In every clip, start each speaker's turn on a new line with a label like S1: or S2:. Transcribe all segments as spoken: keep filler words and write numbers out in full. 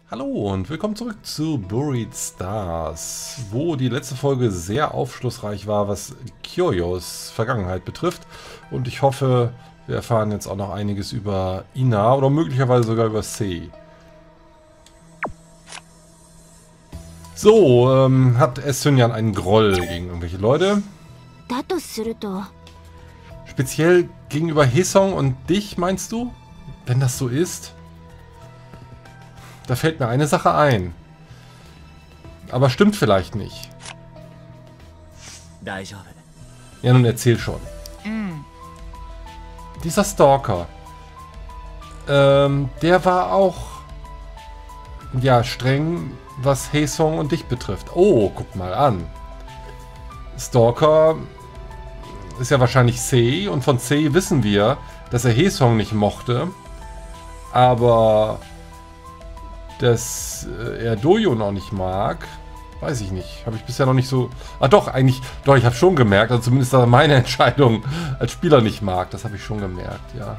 S1: Hallo und willkommen zurück zu Buried Stars, wo die letzte Folge sehr aufschlussreich war, was Kyoyos Vergangenheit betrifft. Und ich hoffe, wir erfahren jetzt auch noch einiges über Ina oder möglicherweise sogar über Sei. So, ähm, hat Essunyan einen Groll gegen irgendwelche Leute? Speziell gegenüber Haesong und dich, meinst du? Wenn das so ist? Da fällt mir eine Sache ein. Aber stimmt vielleicht nicht. Ja, nun erzähl schon. Mm. Dieser Stalker. Ähm, der war auch ja, streng, was Haesong und dich betrifft. Oh, guck mal an. Stalker ist ja wahrscheinlich Sei und von Sei wissen wir, dass er Haesong nicht mochte. Aber dass äh, er Doyon auch nicht mag, weiß ich nicht. Habe ich bisher noch nicht so... Ah doch, eigentlich... Doch, ich habe schon gemerkt. Also zumindest, dass er meine Entscheidung als Spieler nicht mag. Das habe ich schon gemerkt, ja.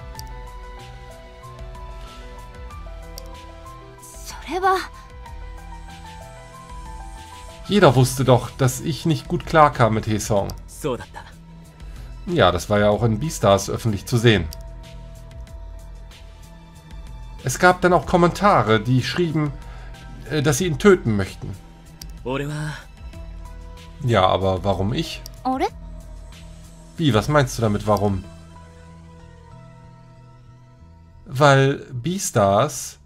S1: Jeder wusste doch, dass ich nicht gut klarkam mit Haesong. Ja, das war ja auch in Beastars öffentlich zu sehen. Es gab dann auch Kommentare, die schrieben, dass sie ihn töten möchten. Ja, aber warum ich? Wie, was meinst du damit, warum? Weil Beastars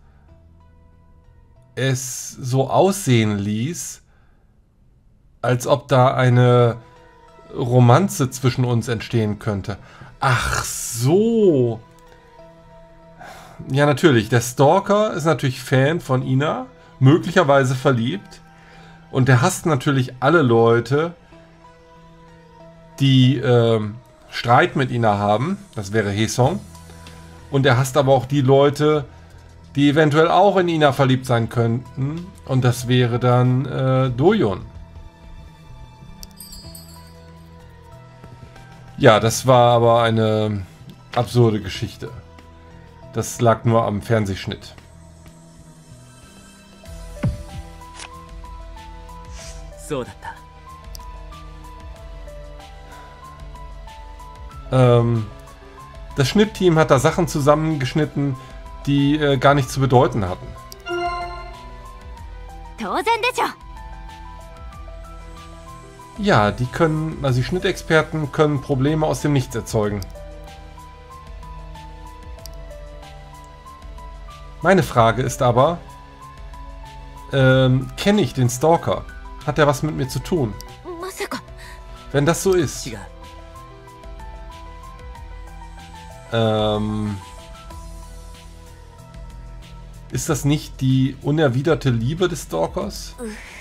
S1: es so aussehen ließ, als ob da eine Romanze zwischen uns entstehen könnte. Ach so. Ja, natürlich. Der Stalker ist natürlich Fan von Ina, möglicherweise verliebt. Und der hasst natürlich alle Leute, die äh, Streit mit Ina haben. Das wäre Haesong. Und er hasst aber auch die Leute, die eventuell auch in Ina verliebt sein könnten. Und das wäre dann äh, Doyon. Ja, das war aber eine absurde Geschichte. Das lag nur am Fernsehschnitt. Ähm, das Schnittteam hat da Sachen zusammengeschnitten, die äh, gar nichts zu bedeuten hatten. Ja, die können, also die Schnittexperten können Probleme aus dem Nichts erzeugen. Meine Frage ist aber, ähm, kenne ich den Stalker? Hat er was mit mir zu tun? Wenn das so ist. Ähm, ist das nicht die unerwiderte Liebe des Stalkers?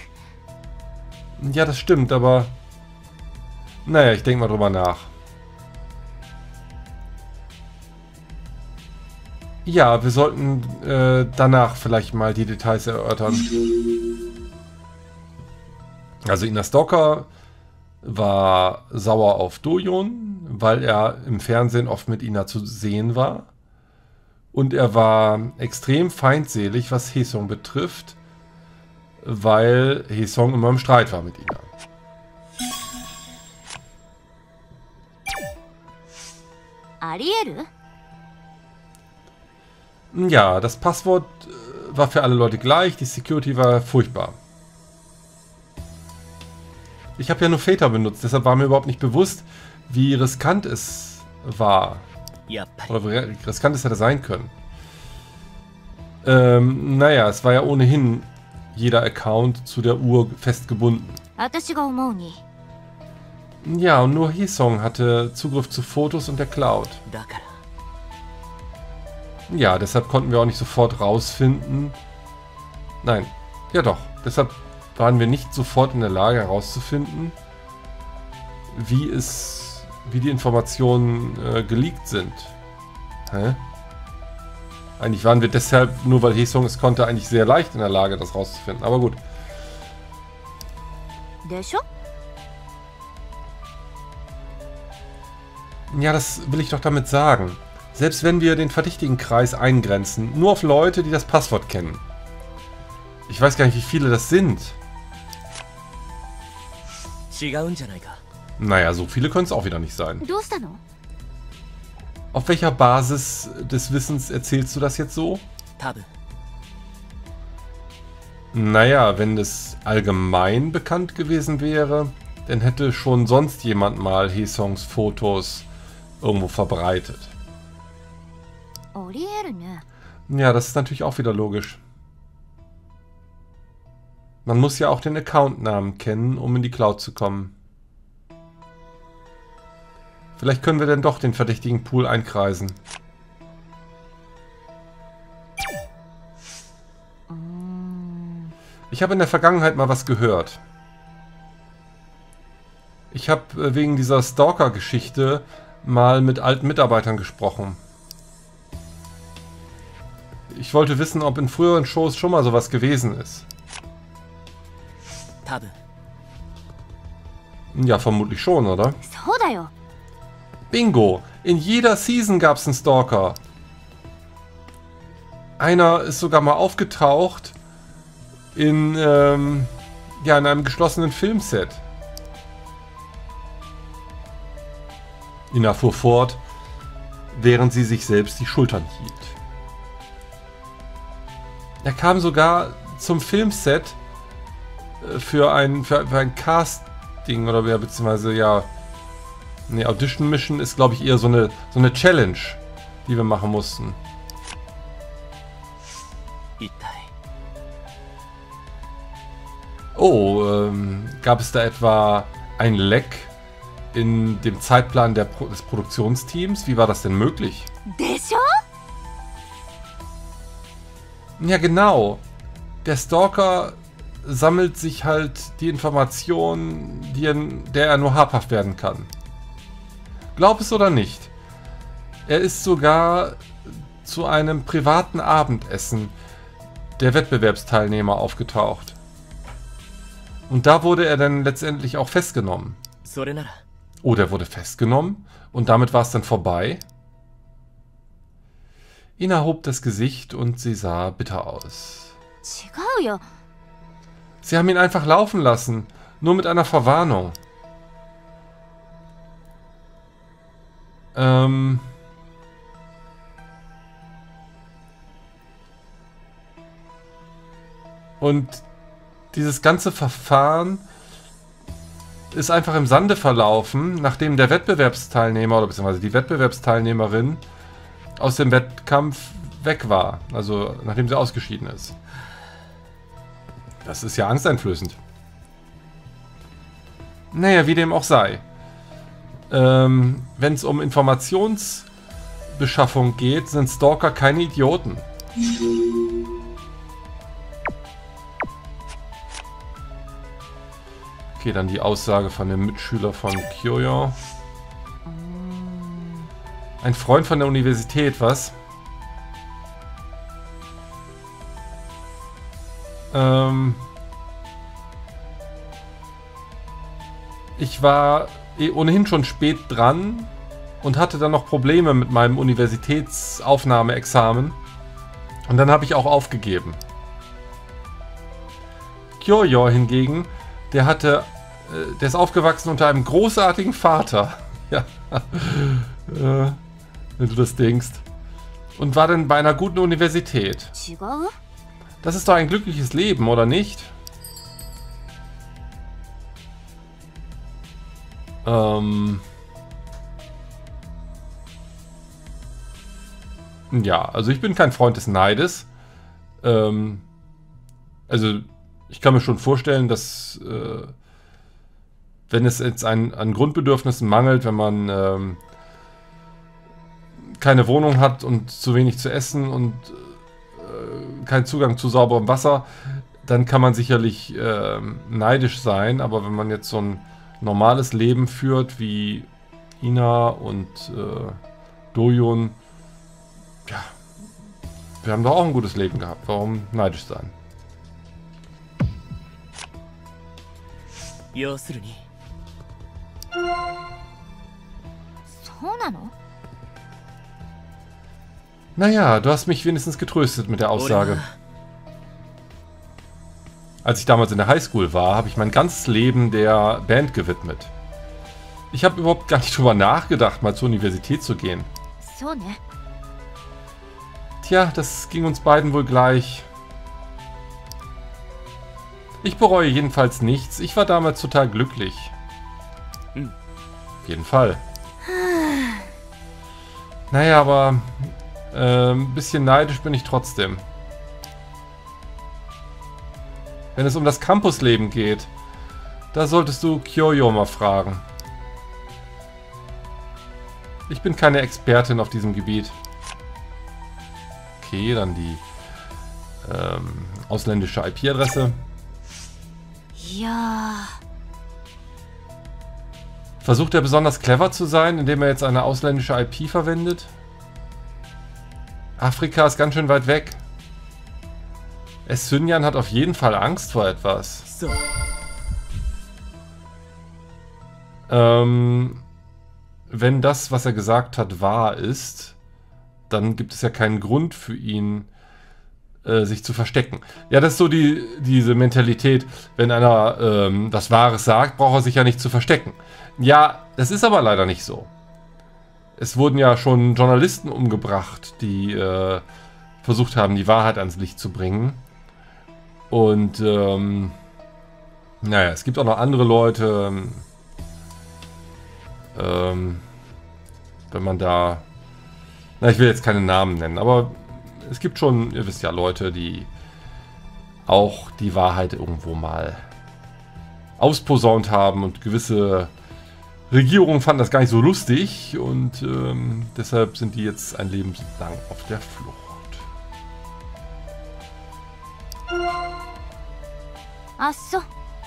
S1: Ja, das stimmt, aber naja, ich denke mal drüber nach. Ja, wir sollten äh, danach vielleicht mal die Details erörtern. Also Ina Stalker war sauer auf Doyon, weil er im Fernsehen oft mit Ina zu sehen war. Und er war extrem feindselig, was Haesong betrifft, weil Haesong immer im Streit war mit Ina. Ja, das Passwort war für alle Leute gleich, die Security war furchtbar. Ich habe ja nur Väter benutzt, deshalb war mir überhaupt nicht bewusst, wie riskant es war. Oder wie riskant es hätte sein können. Ähm, naja, es war ja ohnehin jeder Account zu der Uhr festgebunden. Ja, und nur Haesong hatte Zugriff zu Fotos und der Cloud. Ja, deshalb konnten wir auch nicht sofort rausfinden. Nein, ja doch. Deshalb waren wir nicht sofort in der Lage herauszufinden, wie es, wie die Informationen äh, geleakt sind. Hä? Eigentlich waren wir deshalb, nur weil Haesong es konnte, eigentlich sehr leicht in der Lage, das rauszufinden. Aber gut. Ja, das will ich doch damit sagen. Selbst wenn wir den verdächtigen Kreis eingrenzen, nur auf Leute, die das Passwort kennen, Ich weiß gar nicht, wie viele das sind. Naja, so viele können es auch wieder nicht sein. Auf welcher Basis des Wissens erzählst du das jetzt so? Naja, wenn es allgemein bekannt gewesen wäre, dann hätte schon sonst jemand mal Haesongs Fotos irgendwo verbreitet. Ja, das ist natürlich auch wieder logisch. Man muss ja auch den Accountnamen kennen, um in die Cloud zu kommen. Vielleicht können wir denn doch den verdächtigen Pool einkreisen. Ich habe in der Vergangenheit mal was gehört. Ich habe wegen dieser Stalker-Geschichte mal mit alten Mitarbeitern gesprochen. Ich wollte wissen, ob in früheren Shows schon mal sowas gewesen ist. Ja, vermutlich schon, oder? Bingo! In jeder Season gab es einen Stalker. Einer ist sogar mal aufgetaucht in, ähm, ja, in einem geschlossenen Filmset. Ina fuhr fort, während sie sich selbst die Schultern hielt. Er kam sogar zum Filmset für ein, für, für ein Casting oder ja, beziehungsweise ja, ne, Audition Mission ist, glaube ich, eher so eine, so eine Challenge, die wir machen mussten. Oh, ähm, gab es da etwa ein Leck in dem Zeitplan der Pro des Produktionsteams? Wie war das denn möglich? Ja, genau. Der Stalker sammelt sich halt die Informationen, die er, der er nur habhaft werden kann. Glaub es oder nicht. Er ist sogar zu einem privaten Abendessen der Wettbewerbsteilnehmer aufgetaucht. Und da wurde er dann letztendlich auch festgenommen. Oh, der wurde festgenommen? Und damit war es dann vorbei? Ina hob das Gesicht und sie sah bitter aus. Sie haben ihn einfach laufen lassen, nur mit einer Verwarnung. Ähm... Und dieses ganze Verfahren ist einfach im Sande verlaufen, nachdem der Wettbewerbsteilnehmer oder beziehungsweise die Wettbewerbsteilnehmerin aus dem Wettkampf weg war. Also nachdem sie ausgeschieden ist. Das ist ja angsteinflößend. Naja, wie dem auch sei. Ähm, wenn es um Informationsbeschaffung geht, sind Stalker keine Idioten. Okay, dann die Aussage von dem Mitschüler von Kyoyo. Ein Freund von der Universität, was? Ähm ich war eh ohnehin schon spät dran und hatte dann noch Probleme mit meinem Universitätsaufnahmeexamen. Und dann habe ich auch aufgegeben. Kyoyo hingegen, der hatte, äh, der ist aufgewachsen unter einem großartigen Vater. Ja, äh, wenn du das denkst. Und war dann bei einer guten Universität. Das ist doch ein glückliches Leben, oder nicht? Ähm... Ja, also ich bin kein Freund des Neides. Ähm, also ich kann mir schon vorstellen, dass äh, wenn es jetzt an, an Grundbedürfnissen mangelt, wenn man ähm, keine Wohnung hat und zu wenig zu essen und äh, keinen Zugang zu sauberem Wasser, dann kann man sicherlich äh, neidisch sein. Aber wenn man jetzt so ein normales Leben führt wie Ina und äh, Doyun, ja, wir haben doch auch ein gutes Leben gehabt. Warum neidisch sein? Naja, du hast mich wenigstens getröstet mit der Aussage. Als ich damals in der Highschool war, habe ich mein ganzes Leben der Band gewidmet. Ich habe überhaupt gar nicht drüber nachgedacht, mal zur Universität zu gehen.
S2: So, ne?
S1: Tja, das ging uns beiden wohl gleich. Ich bereue jedenfalls nichts. Ich war damals total glücklich.
S3: Hm.
S1: Auf jeden Fall. Naja, aber äh, ein bisschen neidisch bin ich trotzdem. Wenn es um das Campusleben geht, da solltest du Kyoyo mal fragen. Ich bin keine Expertin auf diesem Gebiet. Okay, dann die ähm, ausländische I P-Adresse.
S2: Ja.
S1: Versucht er besonders clever zu sein, indem er jetzt eine ausländische I P verwendet? Afrika ist ganz schön weit weg. Esynjan hat auf jeden Fall Angst vor etwas.
S3: So.
S1: Ähm, wenn das, was er gesagt hat, wahr ist, dann gibt es ja keinen Grund für ihn, äh, sich zu verstecken. Ja, das ist so die, diese Mentalität, wenn einer ähm, was Wahres sagt, braucht er sich ja nicht zu verstecken. Ja, das ist aber leider nicht so. Es wurden ja schon Journalisten umgebracht, die äh, versucht haben, die Wahrheit ans Licht zu bringen. Und, ähm, naja, es gibt auch noch andere Leute, ähm, wenn man da, na, ich will jetzt keine Namen nennen, aber es gibt schon, ihr wisst ja, Leute, die auch die Wahrheit irgendwo mal ausposaunt haben und gewisse Regierungen fanden das gar nicht so lustig und ähm, deshalb sind die jetzt ein Leben lang auf der Flucht.
S2: Ach so.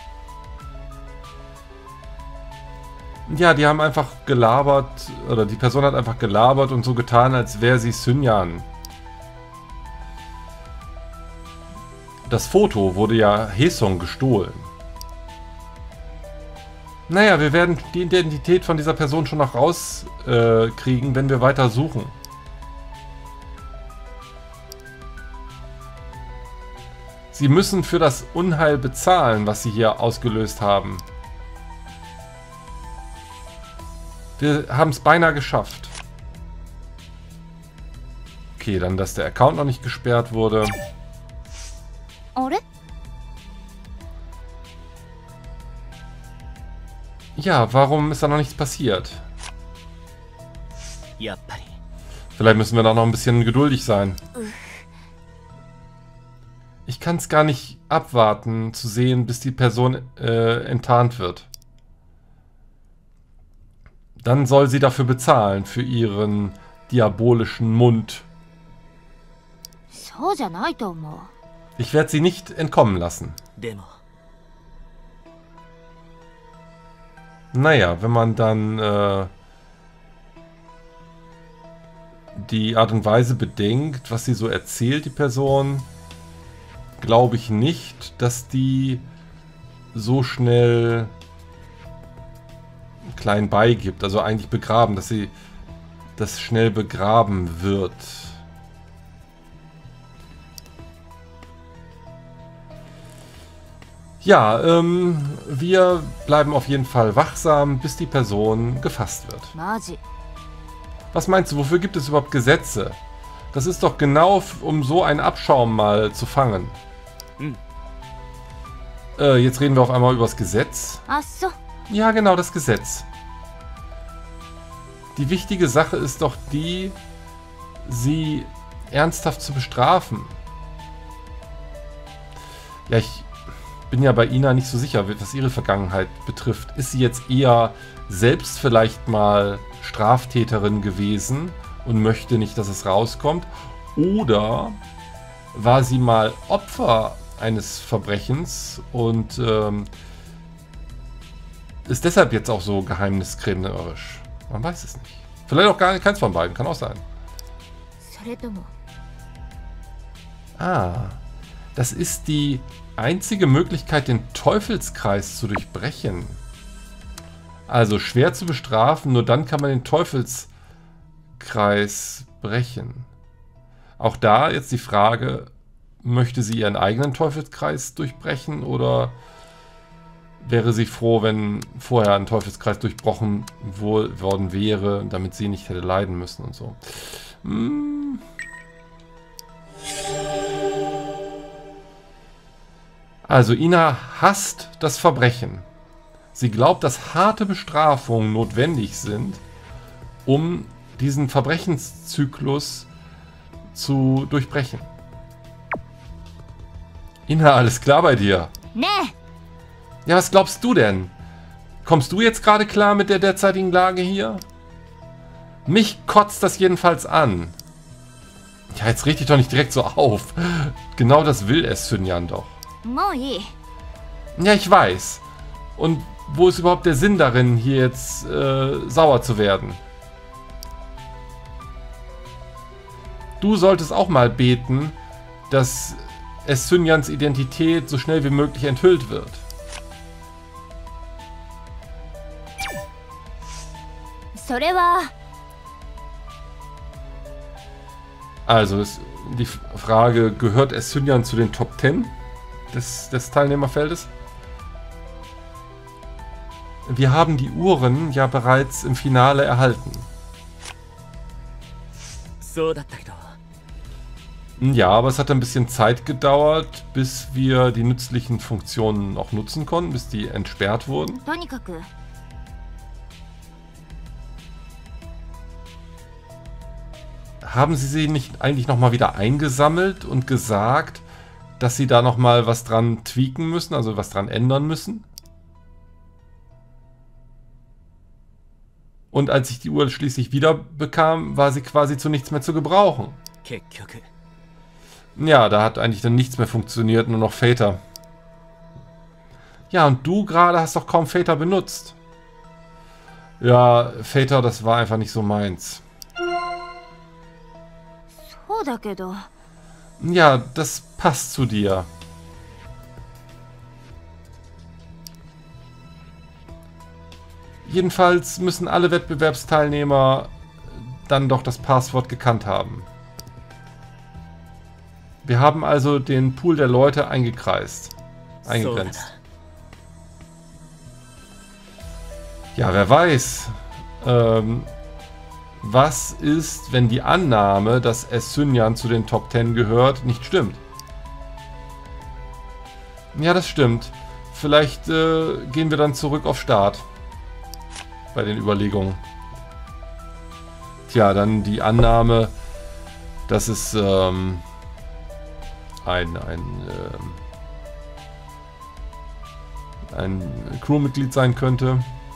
S1: Ja, die haben einfach gelabert, oder die Person hat einfach gelabert und so getan, als wäre sie Synjan. Das Foto wurde ja Haesung gestohlen. Naja, wir werden die Identität von dieser Person schon noch rauskriegen, äh, kriegen, wenn wir weiter suchen. Sie müssen für das Unheil bezahlen, was sie hier ausgelöst haben. Wir haben es beinahe geschafft. Okay, dann, dass der Account noch nicht gesperrt wurde.
S2: Oder?
S1: Ja, warum ist da noch nichts passiert?
S3: Yappari.
S1: Vielleicht müssen wir da noch ein bisschen geduldig sein. Ich kann es gar nicht abwarten, zu sehen, bis die Person äh, enttarnt wird. Dann soll sie dafür bezahlen, für ihren diabolischen Mund.
S2: So じゃないと思う。
S1: Ich werde sie nicht entkommen lassen.
S3: Demo.
S1: Naja, wenn man dann äh, die Art und Weise bedenkt, was sie so erzählt, die Person, glaube ich nicht, dass die so schnell klein beigibt, also eigentlich begraben, dass sie das schnell begraben wird. Ja, ähm, wir bleiben auf jeden Fall wachsam, bis die Person gefasst wird.
S2: マジ。
S1: Was meinst du, wofür gibt es überhaupt Gesetze? Das ist doch genau, um so einen Abschaum mal zu fangen.
S3: Hm.
S1: Äh, jetzt reden wir auf einmal über das Gesetz.
S2: あ、そう。
S1: Ja, genau, das Gesetz. Die wichtige Sache ist doch die, sie ernsthaft zu bestrafen. Ja, ich bin ja bei Ina nicht so sicher, was ihre Vergangenheit betrifft. Ist sie jetzt eher selbst vielleicht mal Straftäterin gewesen und möchte nicht, dass es rauskommt? Oder war sie mal Opfer eines Verbrechens und ähm, ist deshalb jetzt auch so geheimniskrämerisch? Man weiß es nicht. Vielleicht auch gar nicht, keins von beiden, kann auch sein.
S2: それとも。
S1: Ah, das ist die einzige Möglichkeit, den Teufelskreis zu durchbrechen. Also schwer zu bestrafen, nur dann kann man den Teufelskreis brechen. Auch da jetzt die Frage, möchte sie ihren eigenen Teufelskreis durchbrechen oder wäre sie froh, wenn vorher ein Teufelskreis durchbrochen wohl worden wäre, damit sie nicht hätte leiden müssen und so. Hm. Also Ina hasst das Verbrechen. Sie glaubt, dass harte Bestrafungen notwendig sind, um diesen Verbrechenszyklus zu durchbrechen. Ina, alles klar bei dir?
S2: Nee.
S1: Ja, was glaubst du denn? Kommst du jetzt gerade klar mit der derzeitigen Lage hier? Mich kotzt das jedenfalls an. Ja, jetzt reg dich doch nicht direkt so auf. Genau das will es Xinyan doch. Ja, ich weiß. Und wo ist überhaupt der Sinn darin, hier jetzt äh, sauer zu werden? Du solltest auch mal beten, dass es Xinjans Identität so schnell wie möglich enthüllt wird. Also ist die Frage, gehört es Xinyan zu den Top Ten des, des Teilnehmerfeldes? Wir haben die Uhren ja bereits im Finale erhalten. Ja, aber es hat ein bisschen Zeit gedauert, bis wir die nützlichen Funktionen auch nutzen konnten, bis die entsperrt wurden. Haben Sie sie nicht eigentlich nochmal wieder eingesammelt und gesagt, dass Sie da nochmal was dran tweaken müssen, also was dran ändern müssen? Und als ich die Uhr schließlich wieder bekam, war sie quasi zu nichts mehr zu gebrauchen. Ja, da hat eigentlich dann nichts mehr funktioniert, nur noch Fater. Ja, und du gerade hast doch kaum Fater benutzt. Ja, Fater, das war einfach nicht so meins. Ja, das passt zu dir. Jedenfalls müssen alle Wettbewerbsteilnehmer dann doch das Passwort gekannt haben. Wir haben also den Pool der Leute eingekreist. Eingegrenzt. Ja, wer weiß. Ähm, was ist, wenn die Annahme, dass es Xinyan zu den Top Ten gehört, nicht stimmt? Ja, das stimmt. Vielleicht äh, gehen wir dann zurück auf Start. Bei den Überlegungen. Tja, dann die Annahme, dass es ähm, ein, ein, ähm, ein Crewmitglied sein könnte.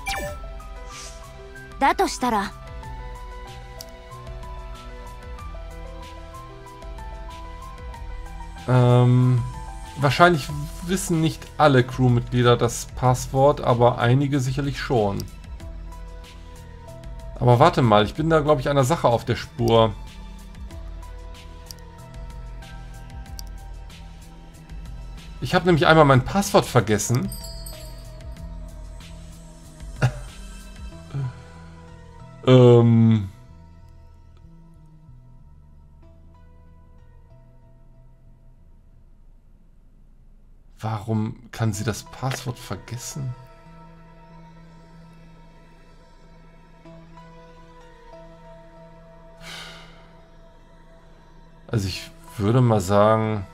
S1: Ähm, wahrscheinlich wissen nicht alle Crewmitglieder das Passwort, aber einige sicherlich schon. Aber warte mal, ich bin da, glaube ich, einer Sache auf der Spur. Ich habe nämlich einmal mein Passwort vergessen. ähm... Warum kann sie das Passwort vergessen? Also ich würde mal sagen,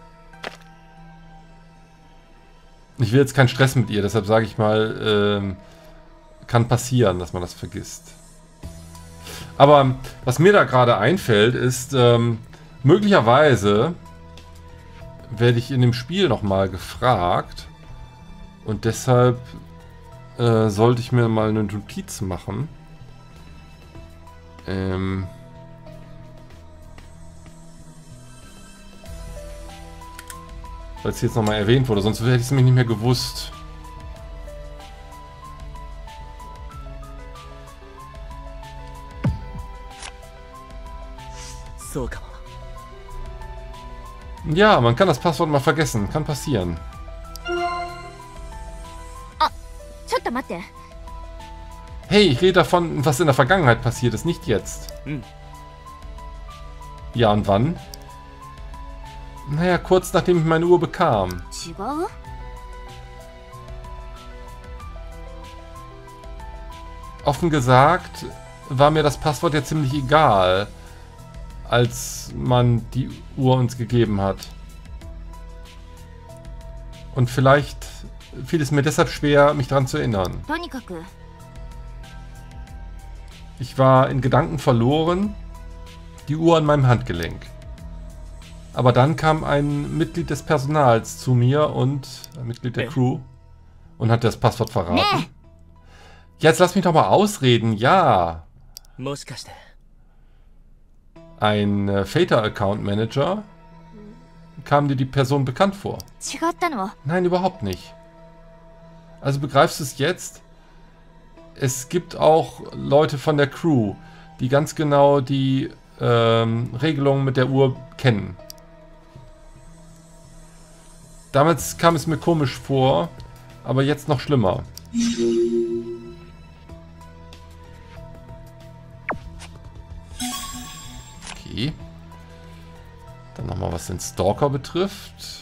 S1: ich will jetzt keinen Stress mit ihr, deshalb sage ich mal, ähm, kann passieren, dass man das vergisst. Aber was mir da gerade einfällt, ist, ähm, möglicherweise werde ich in dem Spiel nochmal gefragt und deshalb äh, sollte ich mir mal eine Notiz machen. Ähm... Weil es jetzt nochmal erwähnt wurde, sonst hätte ich es nämlich nicht mehr gewusst.
S3: So kann man.
S1: Ja, man kann das Passwort mal vergessen. Kann passieren. Hey, ich rede davon, was in der Vergangenheit passiert ist, nicht jetzt.
S3: Hm.
S1: Ja, und wann? Naja, kurz nachdem ich meine Uhr bekam.
S2: 違う？
S1: Offen gesagt war mir das Passwort ja ziemlich egal, als man die Uhr uns gegeben hat. Und vielleicht fiel es mir deshalb schwer, mich daran zu erinnern.
S2: とにかく
S1: Ich war in Gedanken verloren, die Uhr an meinem Handgelenk. Aber dann kam ein Mitglied des Personals zu mir und ein Mitglied der Crew und hat das Passwort verraten.
S2: Nee.
S1: Jetzt lass mich doch mal ausreden, ja.
S3: もしかして
S1: Ein äh, Fater-Account Manager. Kam dir die Person bekannt vor?
S2: 違ったの？
S1: Nein, überhaupt nicht. Also begreifst du es jetzt? Es gibt auch Leute von der Crew, die ganz genau die ähm, Regelungen mit der Uhr kennen. Damals kam es mir komisch vor, aber jetzt noch schlimmer. Okay. Dann nochmal, was den Stalker betrifft.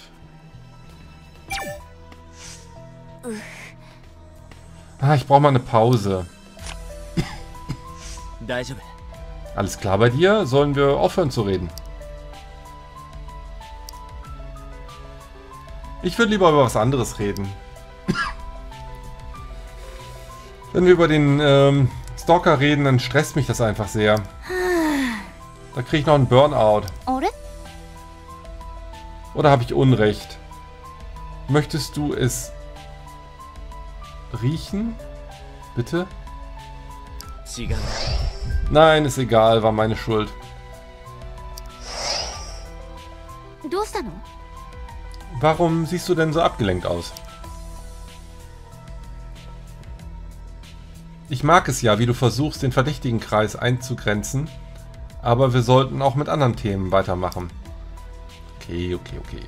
S1: Ah, ich brauche mal eine Pause.
S3: 大丈夫
S1: Alles klar bei dir? Sollen wir aufhören zu reden? Ich würde lieber über was anderes reden. Wenn wir über den ähm, Stalker reden, dann stresst mich das einfach sehr. Da kriege ich noch einen Burnout.
S2: あれ？
S1: Oder habe ich Unrecht? Möchtest du es riechen? Bitte?
S3: 違う
S1: Nein, ist egal, war meine Schuld.
S2: どうしたの？
S1: Warum siehst du denn so abgelenkt aus? Ich mag es ja, wie du versuchst, den Verdächtigenkreis einzugrenzen, aber wir sollten auch mit anderen Themen weitermachen. Okay, okay, okay.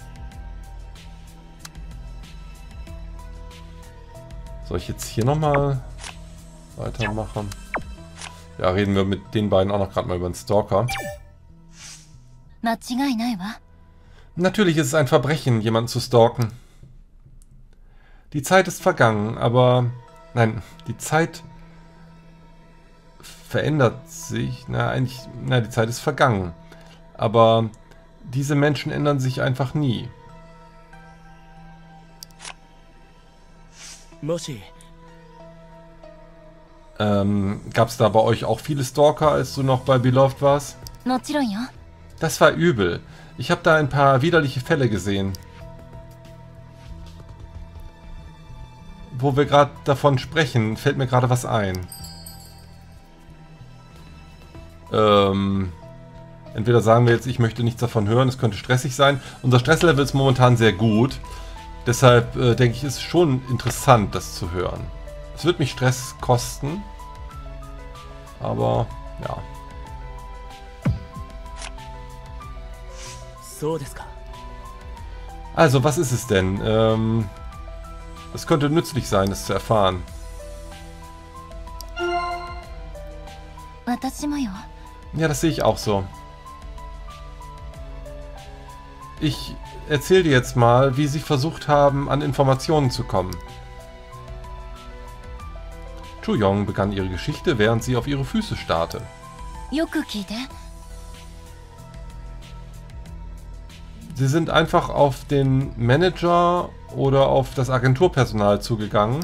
S1: Soll ich jetzt hier nochmal weitermachen? Ja, reden wir mit den beiden auch noch gerade mal über den Stalker.
S2: 間違いないわ。
S1: Natürlich ist es ein Verbrechen, jemanden zu stalken. Die Zeit ist vergangen, aber... Nein, die Zeit verändert sich. Na, eigentlich... Na, die Zeit ist vergangen. Aber diese Menschen ändern sich einfach nie.
S3: もし
S1: Ähm, gab es da bei euch auch viele Stalker, als du noch bei Beloved warst?
S2: もちろんよ。
S1: Das war übel. Ich habe da ein paar widerliche Fälle gesehen. Wo wir gerade davon sprechen, fällt mir gerade was ein. Ähm, entweder sagen wir jetzt, ich möchte nichts davon hören, es könnte stressig sein. Unser Stresslevel ist momentan sehr gut. Deshalb äh, denke ich, ist es schon interessant, das zu hören. Es wird mich Stress kosten. Aber, ja.
S3: そうですか
S1: Also, was ist es denn? Ähm, es könnte nützlich sein, das zu erfahren.
S2: 私もよ。
S1: Ja, das sehe ich auch so. Ich erzähle dir jetzt mal, wie sie versucht haben, an Informationen zu kommen. Chuyong begann ihre Geschichte, während sie auf ihre Füße starrte.
S2: よく聞いて。
S1: Sie sind einfach auf den Manager oder auf das Agenturpersonal zugegangen.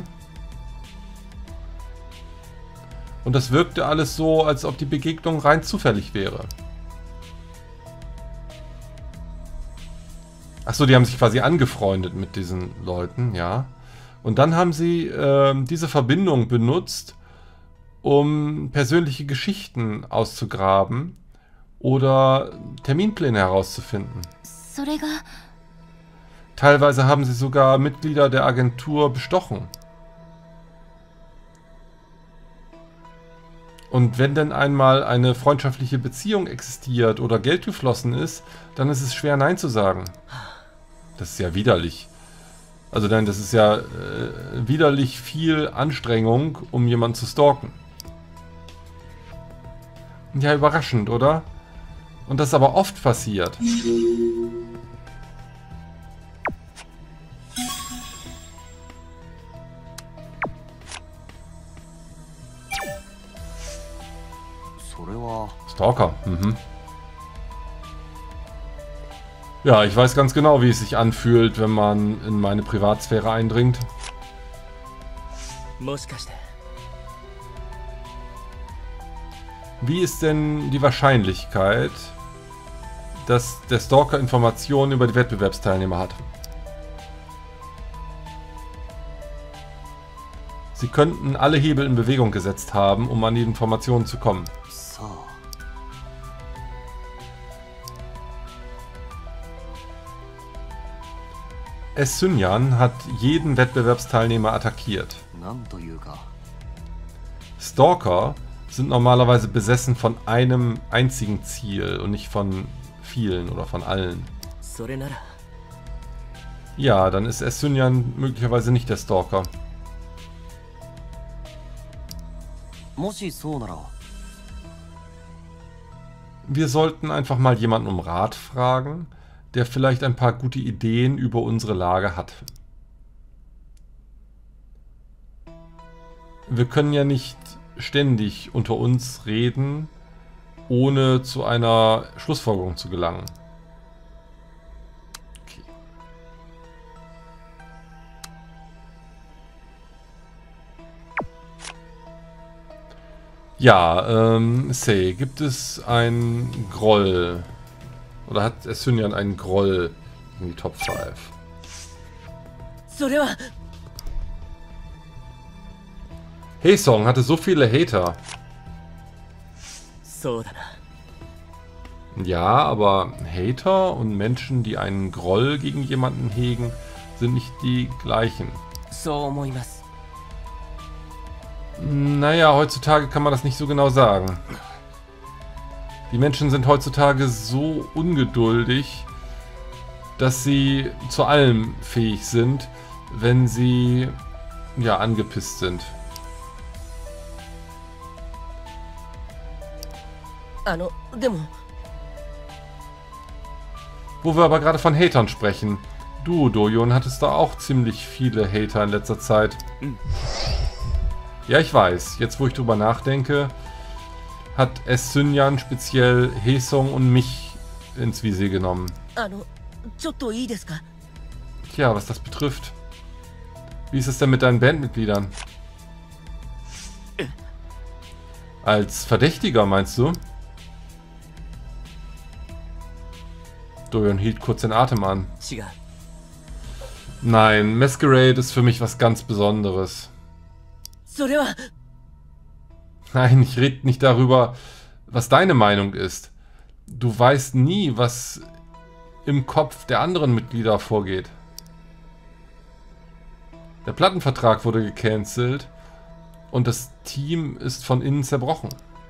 S1: Und das wirkte alles so, als ob die Begegnung rein zufällig wäre. Achso, die haben sich quasi angefreundet mit diesen Leuten, ja. Und dann haben sie äh, diese Verbindung benutzt, um persönliche Geschichten auszugraben oder Terminpläne herauszufinden.
S2: それが
S1: Teilweise haben sie sogar Mitglieder der Agentur bestochen. Und wenn denn einmal eine freundschaftliche Beziehung existiert oder Geld geflossen ist, dann ist es schwer Nein zu sagen. Das ist ja widerlich. Also dann, das ist ja äh, widerlich viel Anstrengung, um jemanden zu stalken. Ja, überraschend, oder? Und das aber oft passiert. Stalker. Mhm. Ja, ich weiß ganz genau, wie es sich anfühlt, wenn man in meine Privatsphäre eindringt. Wie ist denn die Wahrscheinlichkeit, dass der Stalker Informationen über die Wettbewerbsteilnehmer hat? Sie könnten alle Hebel in Bewegung gesetzt haben, um an die Informationen zu kommen. Es-Synjan hat jeden Wettbewerbsteilnehmer attackiert. Stalker sind normalerweise besessen von einem einzigen Ziel und nicht von vielen oder von allen. Ja, dann ist Es-Synjan möglicherweise nicht der Stalker. Wir sollten einfach mal jemanden um Rat fragen, der vielleicht ein paar gute Ideen über unsere Lage hat. Wir können ja nicht ständig unter uns reden, ohne zu einer Schlussfolgerung zu gelangen. Okay. Ja, ähm, Sei, gibt es ein Groll? Oder hat Es-Synjan einen Groll in die Top fünf? Haesong hatte so viele Hater. Ja, aber Hater und Menschen, die einen Groll gegen jemanden hegen, sind nicht die gleichen. Naja, heutzutage kann man das nicht so genau sagen. Die Menschen sind heutzutage so ungeduldig, dass sie zu allem fähig sind, wenn sie ja angepisst sind. Wo wir aber gerade von Hatern sprechen. Du, Doyon, hattest da auch ziemlich viele Hater in letzter Zeit. Mhm. Ja, ich weiß. Jetzt, wo ich drüber nachdenke, hat Es-Synjan speziell Haesong und mich ins Visier genommen. Tja, was das betrifft. Wie ist es denn mit deinen Bandmitgliedern? Als Verdächtiger, meinst du? Doyon hielt kurz den Atem an. Nein, Masquerade ist für mich was ganz Besonderes. Nein, ich rede nicht darüber, was deine Meinung ist. Du weißt nie, was im Kopf der anderen Mitglieder vorgeht. Der Plattenvertrag wurde gecancelt und das Team ist von innen zerbrochen.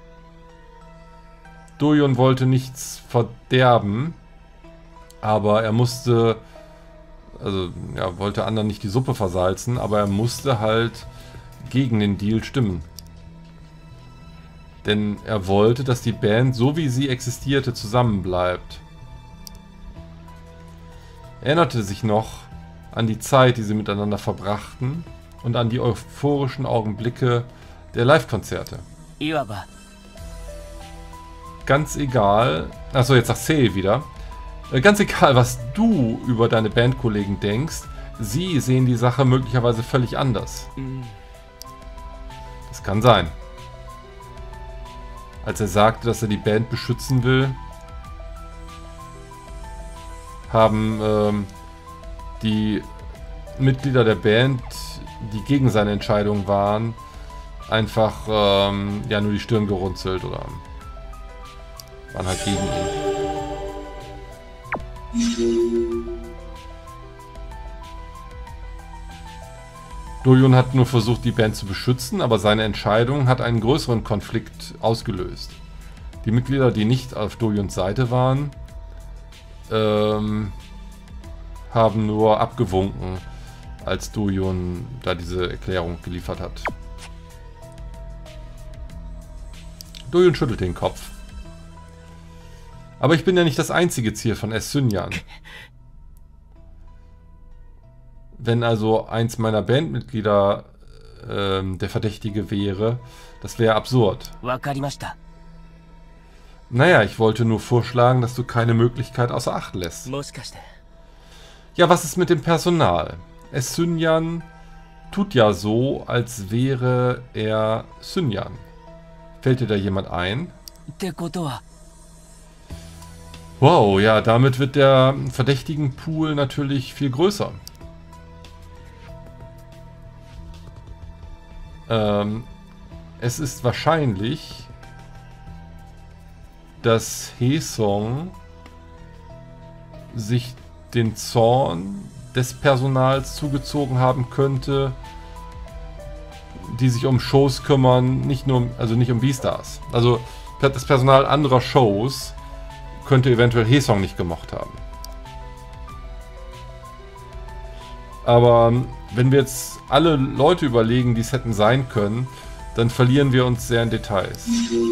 S1: Doyon wollte nichts verderben, aber er musste, also er wollte anderen nicht die Suppe versalzen, aber er musste halt gegen den Deal stimmen. Denn er wollte, dass die Band, so wie sie existierte, zusammenbleibt. Er erinnerte sich noch an die Zeit, die sie miteinander verbrachten und an die euphorischen Augenblicke der Live-Konzerte. Ganz egal, achso, jetzt sagt Sei wieder, ganz egal, was du über deine Bandkollegen denkst, sie sehen die Sache möglicherweise völlig anders. Das kann sein. Als er sagte, dass er die Band beschützen will, haben ähm, die Mitglieder der Band, die gegen seine Entscheidung waren, einfach ähm, ja nur die Stirn gerunzelt oder waren halt gegen ihn. Doyon hat nur versucht, die Band zu beschützen, aber seine Entscheidung hat einen größeren Konflikt ausgelöst. Die Mitglieder, die nicht auf Doyons Seite waren, ähm, haben nur abgewunken, als Doyon da diese Erklärung geliefert hat. Doyon schüttelt den Kopf. Aber ich bin ja nicht das einzige Ziel von S-Synjan. Wenn also eins meiner Bandmitglieder ähm, der Verdächtige wäre, das wäre absurd.
S3: わかりました。
S1: Naja, ich wollte nur vorschlagen, dass du keine Möglichkeit außer Acht lässt.
S3: もしかして
S1: Ja, was ist mit dem Personal? S-Synjan tut ja so, als wäre er Synjan. Fällt dir da jemand ein?
S3: ってことは
S1: Wow, ja, damit wird der Verdächtigenpool natürlich viel größer. Ähm, es ist wahrscheinlich, dass Haesung sich den Zorn des Personals zugezogen haben könnte, die sich um Shows kümmern, nicht nur, also nicht um Beastars. Also das Personal anderer Shows könnte eventuell Haesung nicht gemocht haben. Aber wenn wir jetzt alle Leute überlegen, die es hätten sein können, dann verlieren wir uns sehr in Details.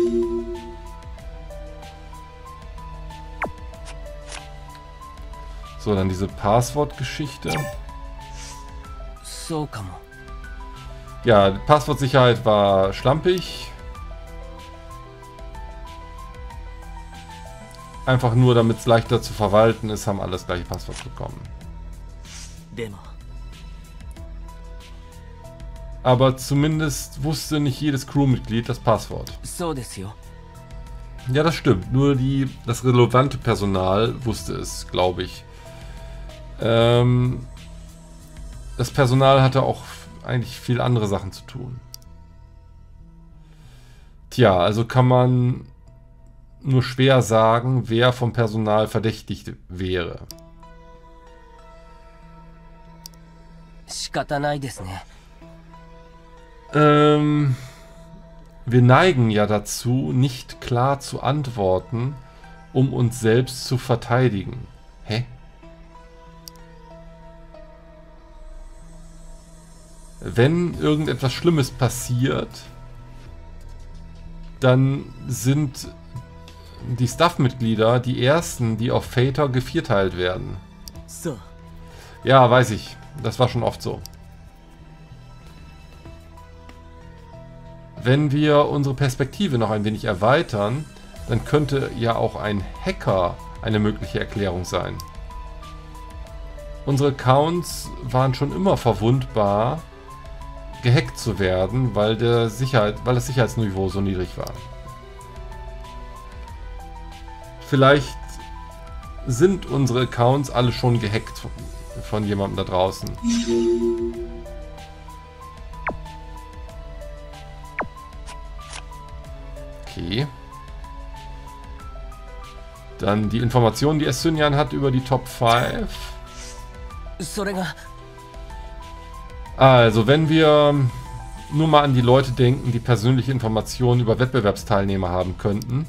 S1: So, dann diese Passwortgeschichte.
S3: そうかも。
S1: Ja, die Passwortsicherheit war schlampig. Einfach nur, damit es leichter zu verwalten ist, haben alle das gleiche Passwort bekommen.
S3: でも
S1: Aber zumindest wusste nicht jedes Crewmitglied das Passwort.
S3: そうですよ。
S1: Ja, das stimmt. Nur die, das relevante Personal wusste es, glaube ich. Ähm, das Personal hatte auch eigentlich viel andere Sachen zu tun. Tja, also kann man nur schwer sagen, wer vom Personal verdächtigt wäre.
S3: 仕方ないですね。
S1: Ähm, wir neigen ja dazu, nicht klar zu antworten, um uns selbst zu verteidigen. Hä? Wenn irgendetwas Schlimmes passiert, dann sind die Staff-Mitglieder die ersten, die auf Fater gevierteilt werden.
S3: そう。
S1: Ja, weiß ich. Das war schon oft so. Wenn wir unsere Perspektive noch ein wenig erweitern, dann könnte ja auch ein Hacker eine mögliche Erklärung sein. Unsere Accounts waren schon immer verwundbar, gehackt zu werden, weil, der Sicherheit, weil das Sicherheitsniveau so niedrig war. Vielleicht sind unsere Accounts alle schon gehackt von, von jemandem da draußen. Okay. Dann die Informationen, die S-Synjan hat über die Top fünf.
S3: それが
S1: Also, wenn wir nur mal an die Leute denken, die persönliche Informationen über Wettbewerbsteilnehmer haben könnten.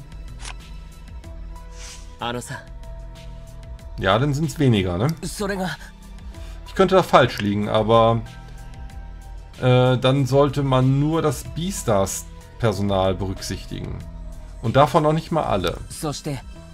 S3: あのさ、
S1: Ja, dann sind es weniger, ne?
S3: それが
S1: Ich könnte da falsch liegen, aber äh, dann sollte man nur das Beastars-Personal berücksichtigen. Und davon noch nicht mal alle.
S3: そして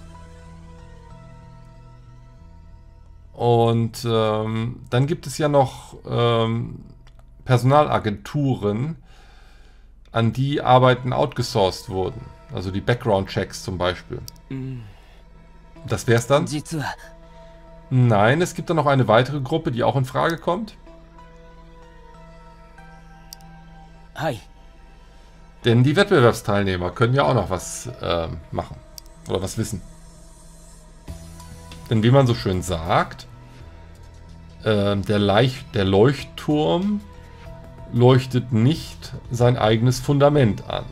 S1: Und ähm, dann gibt es ja noch ähm, Personalagenturen, an die Arbeiten outgesourced wurden. Also die Background-Checks zum Beispiel.
S3: うん
S1: Das wär's dann?
S3: 実は
S1: Nein, es gibt dann noch eine weitere Gruppe, die auch in Frage kommt.
S3: はい
S1: Denn die Wettbewerbsteilnehmer können ja auch noch was äh, machen. Oder was wissen. Denn wie man so schön sagt, äh, der, Leich der Leuchtturm leuchtet nicht sein eigenes Fundament an.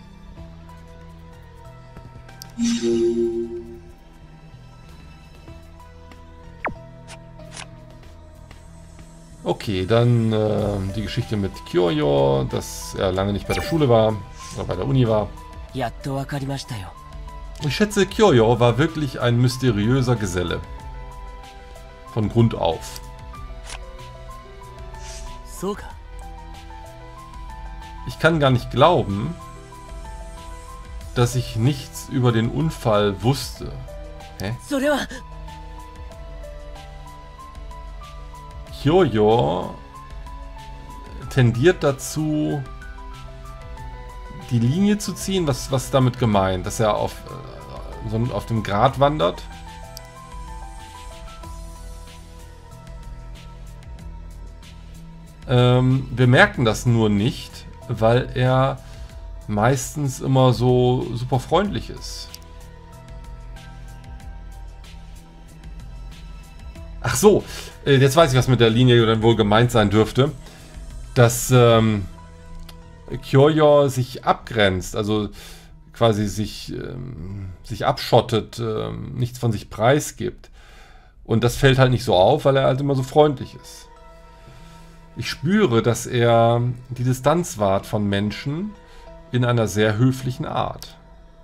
S1: Okay, dann äh, die Geschichte mit Kyoryo, dass er lange nicht bei der Schule war, oder bei der Uni war.
S3: やっとわかりましたよ。
S1: Ich schätze, Kyoryo war wirklich ein mysteriöser Geselle. Von Grund auf.
S3: そうか。
S1: Ich kann gar nicht glauben, dass ich nichts über den Unfall wusste. Hä?
S3: それは
S1: Kyoyo tendiert dazu, die Linie zu ziehen. Was, was ist damit gemeint? Dass er auf, äh, so auf dem Grat wandert? Ähm, wir merken das nur nicht, weil er meistens immer so super freundlich ist. Ach so, äh, jetzt weiß ich, was mit der Linie dann wohl gemeint sein dürfte. Dass ähm, Kyoyo sich abgrenzt, also quasi sich, ähm, sich abschottet, ähm, nichts von sich preisgibt. Und das fällt halt nicht so auf, weil er halt immer so freundlich ist. Ich spüre, dass er die Distanz wahrt von Menschen in einer sehr höflichen Art.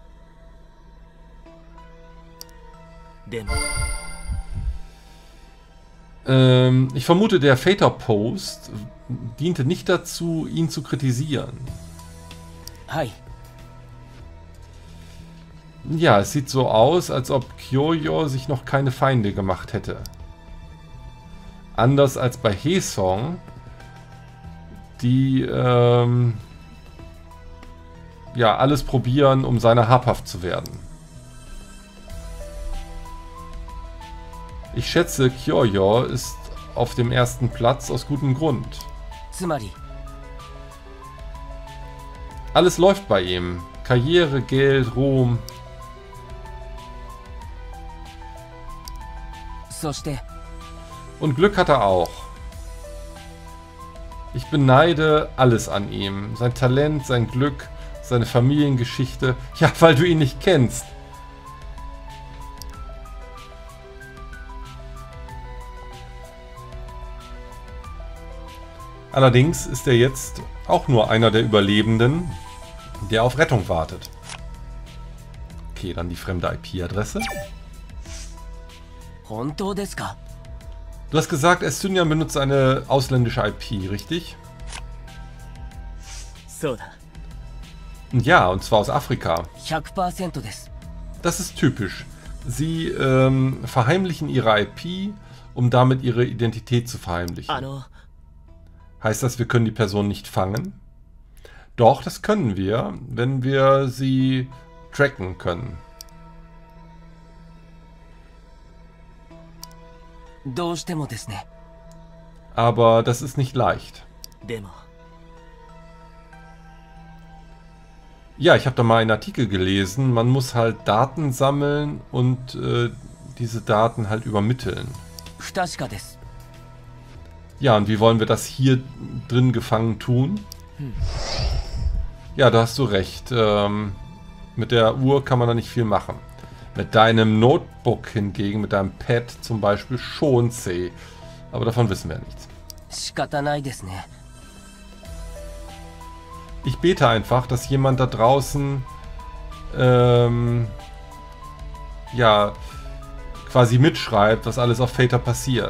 S3: でも
S1: Ähm, ich vermute, der Fater-Post diente nicht dazu, ihn zu kritisieren.
S3: はい
S1: Ja, es sieht so aus, als ob Kyoyo sich noch keine Feinde gemacht hätte. Anders als bei Haesong, die ähm, ja alles probieren, um seiner habhaft zu werden. Ich schätze, Kyoyo ist auf dem ersten Platz aus gutem Grund.
S3: つまり
S1: Alles läuft bei ihm. Karriere, Geld, Ruhm.
S3: そして
S1: Und Glück hat er auch. Ich beneide alles an ihm. Sein Talent, sein Glück, seine Familiengeschichte. Ja, weil du ihn nicht kennst. Allerdings ist er jetzt auch nur einer der Überlebenden, der auf Rettung wartet. Okay, dann die fremde I P-Adresse.
S3: 本当ですか
S1: Du hast gesagt, Estunian benutzt eine ausländische I P, richtig?
S3: そうだ
S1: Ja, und zwar aus Afrika.
S3: ひゃくパーセント です
S1: Das ist typisch. Sie ähm, verheimlichen ihre I P, um damit ihre Identität zu
S3: あ
S1: verheimlichen.
S3: の
S1: Heißt das, wir können die Person nicht fangen? Doch, das können wir, wenn wir sie tracken können.
S3: どうしてもですね
S1: Aber das ist nicht leicht.
S3: でも
S1: Ja, ich habe da mal einen Artikel gelesen. Man muss halt Daten sammeln und äh, diese Daten halt übermitteln.
S3: 不確かです
S1: Ja, und wie wollen wir das hier drin gefangen tun? Ja, da hast du recht. Ähm, mit der Uhr kann man da nicht viel machen. Mit deinem Notebook hingegen, mit deinem Pad zum Beispiel schon C. Aber davon wissen wir ja nichts.
S3: 仕方ないですね
S1: Ich bete einfach, dass jemand da draußen ähm, ja quasi mitschreibt, was alles auf Fater passiert.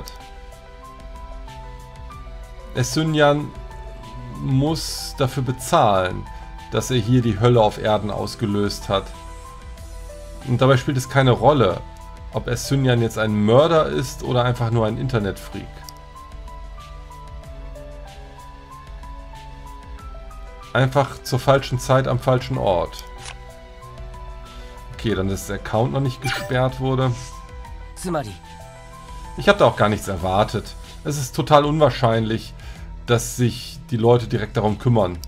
S1: Estunian muss dafür bezahlen, dass er hier die Hölle auf Erden ausgelöst hat. Und dabei spielt es keine Rolle, ob Estunian jetzt ein Mörder ist oder einfach nur ein Internetfreak. Einfach zur falschen Zeit am falschen Ort. Okay, dann ist der Account noch nicht gesperrt wurde.
S3: つまり
S1: Ich habe da auch gar nichts erwartet. Es ist total unwahrscheinlich, dass sich die Leute direkt darum kümmern.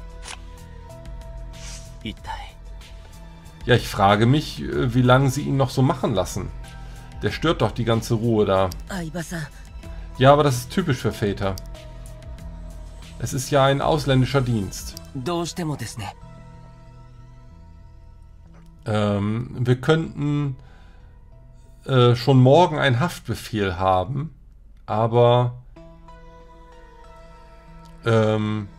S3: 一体
S1: Ja, ich frage mich, wie lange sie ihn noch so machen lassen. Der stört doch die ganze Ruhe da.
S3: 相葉さん
S1: Ja, aber das ist typisch für Väter. Es ist ja ein ausländischer Dienst.
S3: どうしてもですね
S1: Ähm, wir könnten äh, schon morgen einen Haftbefehl haben, aber ähm,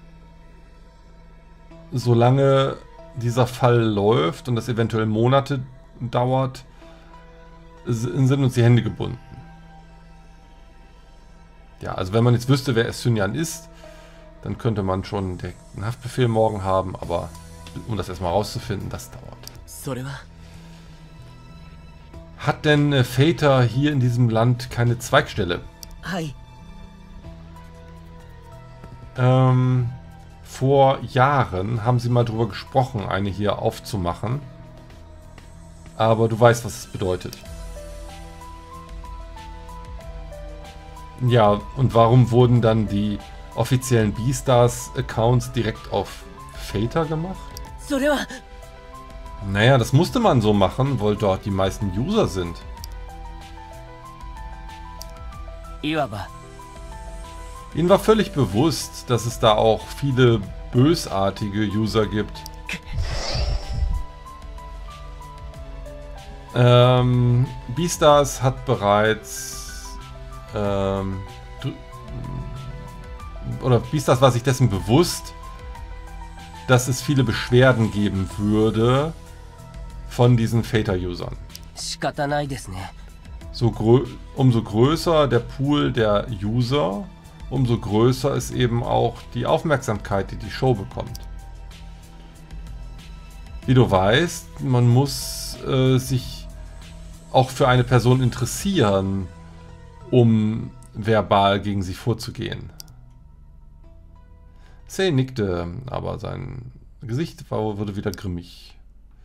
S1: solange dieser Fall läuft und das eventuell Monate dauert, sind uns die Hände gebunden. Ja, also wenn man jetzt wüsste, wer Estunian ist, dann könnte man schon direkt einen Haftbefehl morgen haben, aber um das erstmal rauszufinden, das dauert.
S3: それは
S1: Hat denn äh, Fater hier in diesem Land keine Zweigstelle?
S3: はい
S1: Ähm, vor Jahren haben sie mal drüber gesprochen, eine hier aufzumachen. Aber du weißt, was es bedeutet. Ja, und warum wurden dann die offiziellen Beastars-Accounts direkt auf Fater gemacht?
S3: それは
S1: Naja, das musste man so machen, weil dort die meisten User sind.
S3: いわば
S1: Ihnen war völlig bewusst, dass es da auch viele bösartige User gibt. Ähm, Beastars hat bereits ähm, oder Beastars war sich dessen bewusst, dass es viele Beschwerden geben würde von diesen Fater-Usern.
S3: 仕方ないですね
S1: So grö umso größer der Pool der User, umso größer ist eben auch die Aufmerksamkeit, die die Show bekommt. Wie du weißt, man muss äh, sich auch für eine Person interessieren, um verbal gegen sie vorzugehen. Sei nickte, aber sein Gesicht war, wurde wieder grimmig.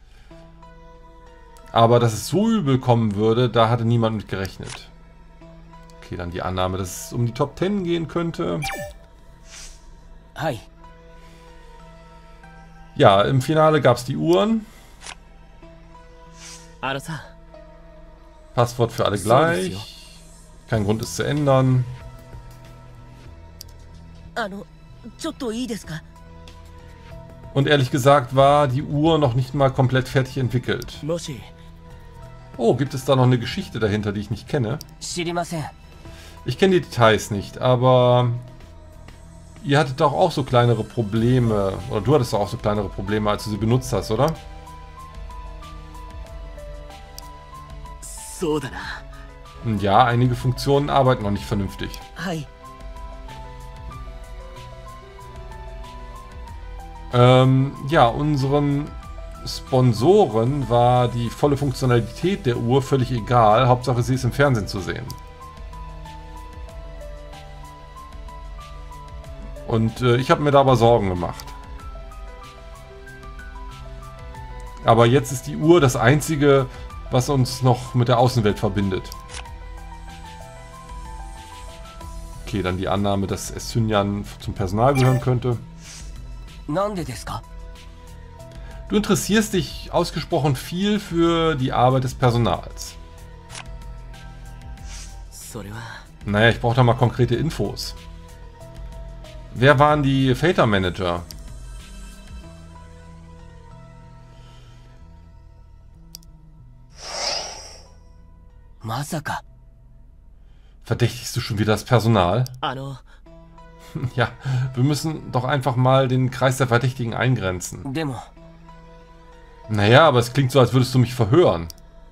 S1: Aber dass es so übel kommen würde, da hatte niemand mit gerechnet. Okay, dann die Annahme, dass es um die Top zehn gehen könnte.
S3: はい
S1: Ja, im Finale gab es die Uhren.
S3: あのさ
S1: Passwort für alle
S3: So ist ja.
S1: gleich. Kein Grund, es zu ändern.
S3: あのちょっといいですか
S1: Und ehrlich gesagt war die Uhr noch nicht mal komplett fertig entwickelt.
S3: もし
S1: Oh, gibt es da noch eine Geschichte dahinter, die ich nicht kenne?
S3: 知りません
S1: Ich kenne die Details nicht, aber ihr hattet doch auch so kleinere Probleme. Oder du hattest doch auch so kleinere Probleme, als du sie benutzt hast, oder?
S3: そうだな
S1: Und ja, einige Funktionen arbeiten noch nicht vernünftig.
S3: はい
S1: Ähm, ja, unseren Sponsoren war die volle Funktionalität der Uhr völlig egal. Hauptsache, sie ist im Fernsehen zu sehen. Und äh, ich habe mir da aber Sorgen gemacht. Aber jetzt ist die Uhr das Einzige, was uns noch mit der Außenwelt verbindet. Okay, dann die Annahme, dass Esynjan zum Personal gehören könnte.
S3: なんでですか
S1: Du interessierst dich ausgesprochen viel für die Arbeit des Personals.
S3: それは
S1: Naja, ich brauche da mal konkrete Infos. Wer waren die Fater-Manager?
S3: Masaka.
S1: Verdächtigst du schon wieder das Personal?
S3: あの
S1: Ja, wir müssen doch einfach mal den Kreis der Verdächtigen eingrenzen.
S3: でも
S1: Naja, aber es klingt so, als würdest du mich verhören.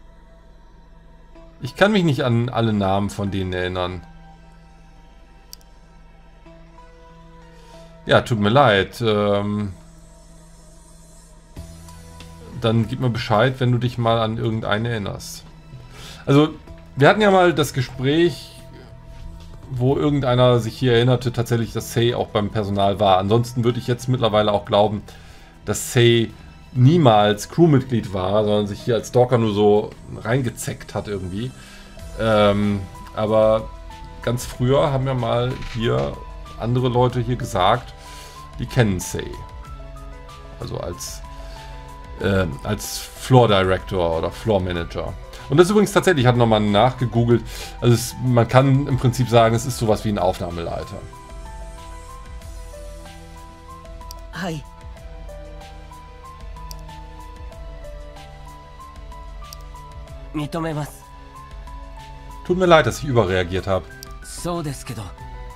S1: Ich kann mich nicht an alle Namen von denen erinnern. Ja, tut mir leid. Ähm Dann gib mir Bescheid, wenn du dich mal an irgendeinen erinnerst. Also, wir hatten ja mal das Gespräch, wo irgendeiner sich hier erinnerte, tatsächlich, dass Sei auch beim Personal war. Ansonsten würde ich jetzt mittlerweile auch glauben, dass Sei niemals Crewmitglied war, sondern sich hier als Stalker nur so reingezeckt hat irgendwie. Ähm, aber ganz früher haben ja mal hier andere Leute hier gesagt, die kennen Sei. Also als, äh, als Floor Director oder Floor Manager. Und das übrigens tatsächlich, ich hatte nochmal nachgegoogelt, also es, man kann im Prinzip sagen, es ist sowas wie ein Aufnahmeleiter.
S3: はい 認めます
S1: Tut mir leid, dass ich überreagiert habe.
S3: そうですけど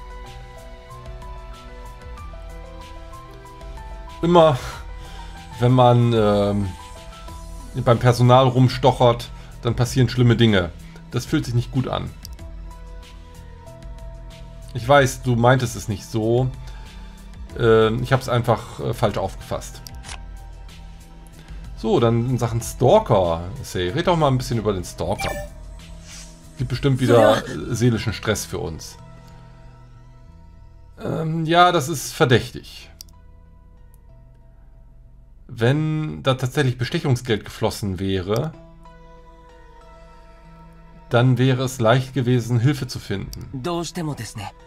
S1: Immer, wenn man ähm, beim Personal rumstochert, dann passieren schlimme Dinge. Das fühlt sich nicht gut an. Ich weiß, du meintest es nicht so. Äh, ich habe es einfach äh, falsch aufgefasst. So, dann in Sachen Stalker. Say, red doch mal ein bisschen über den Stalker. Gibt bestimmt wieder äh, seelischen Stress für uns. Ähm, ja, das ist verdächtig. Wenn da tatsächlich Bestechungsgeld geflossen wäre, dann wäre es leicht gewesen, Hilfe zu finden.
S3: どうしてもですね。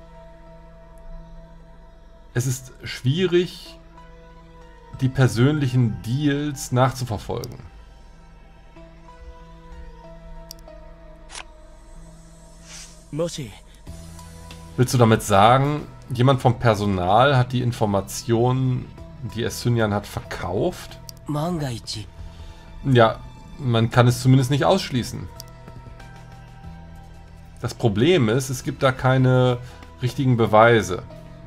S1: Es ist schwierig, die persönlichen Deals nachzuverfolgen.
S3: Moshi.
S1: Willst du damit sagen, jemand vom Personal hat die Informationen, die Essunyan hat, verkauft?
S3: 万が一。
S1: Ja, man kann es zumindest nicht ausschließen. Das Problem ist, es gibt da keine richtigen Beweise.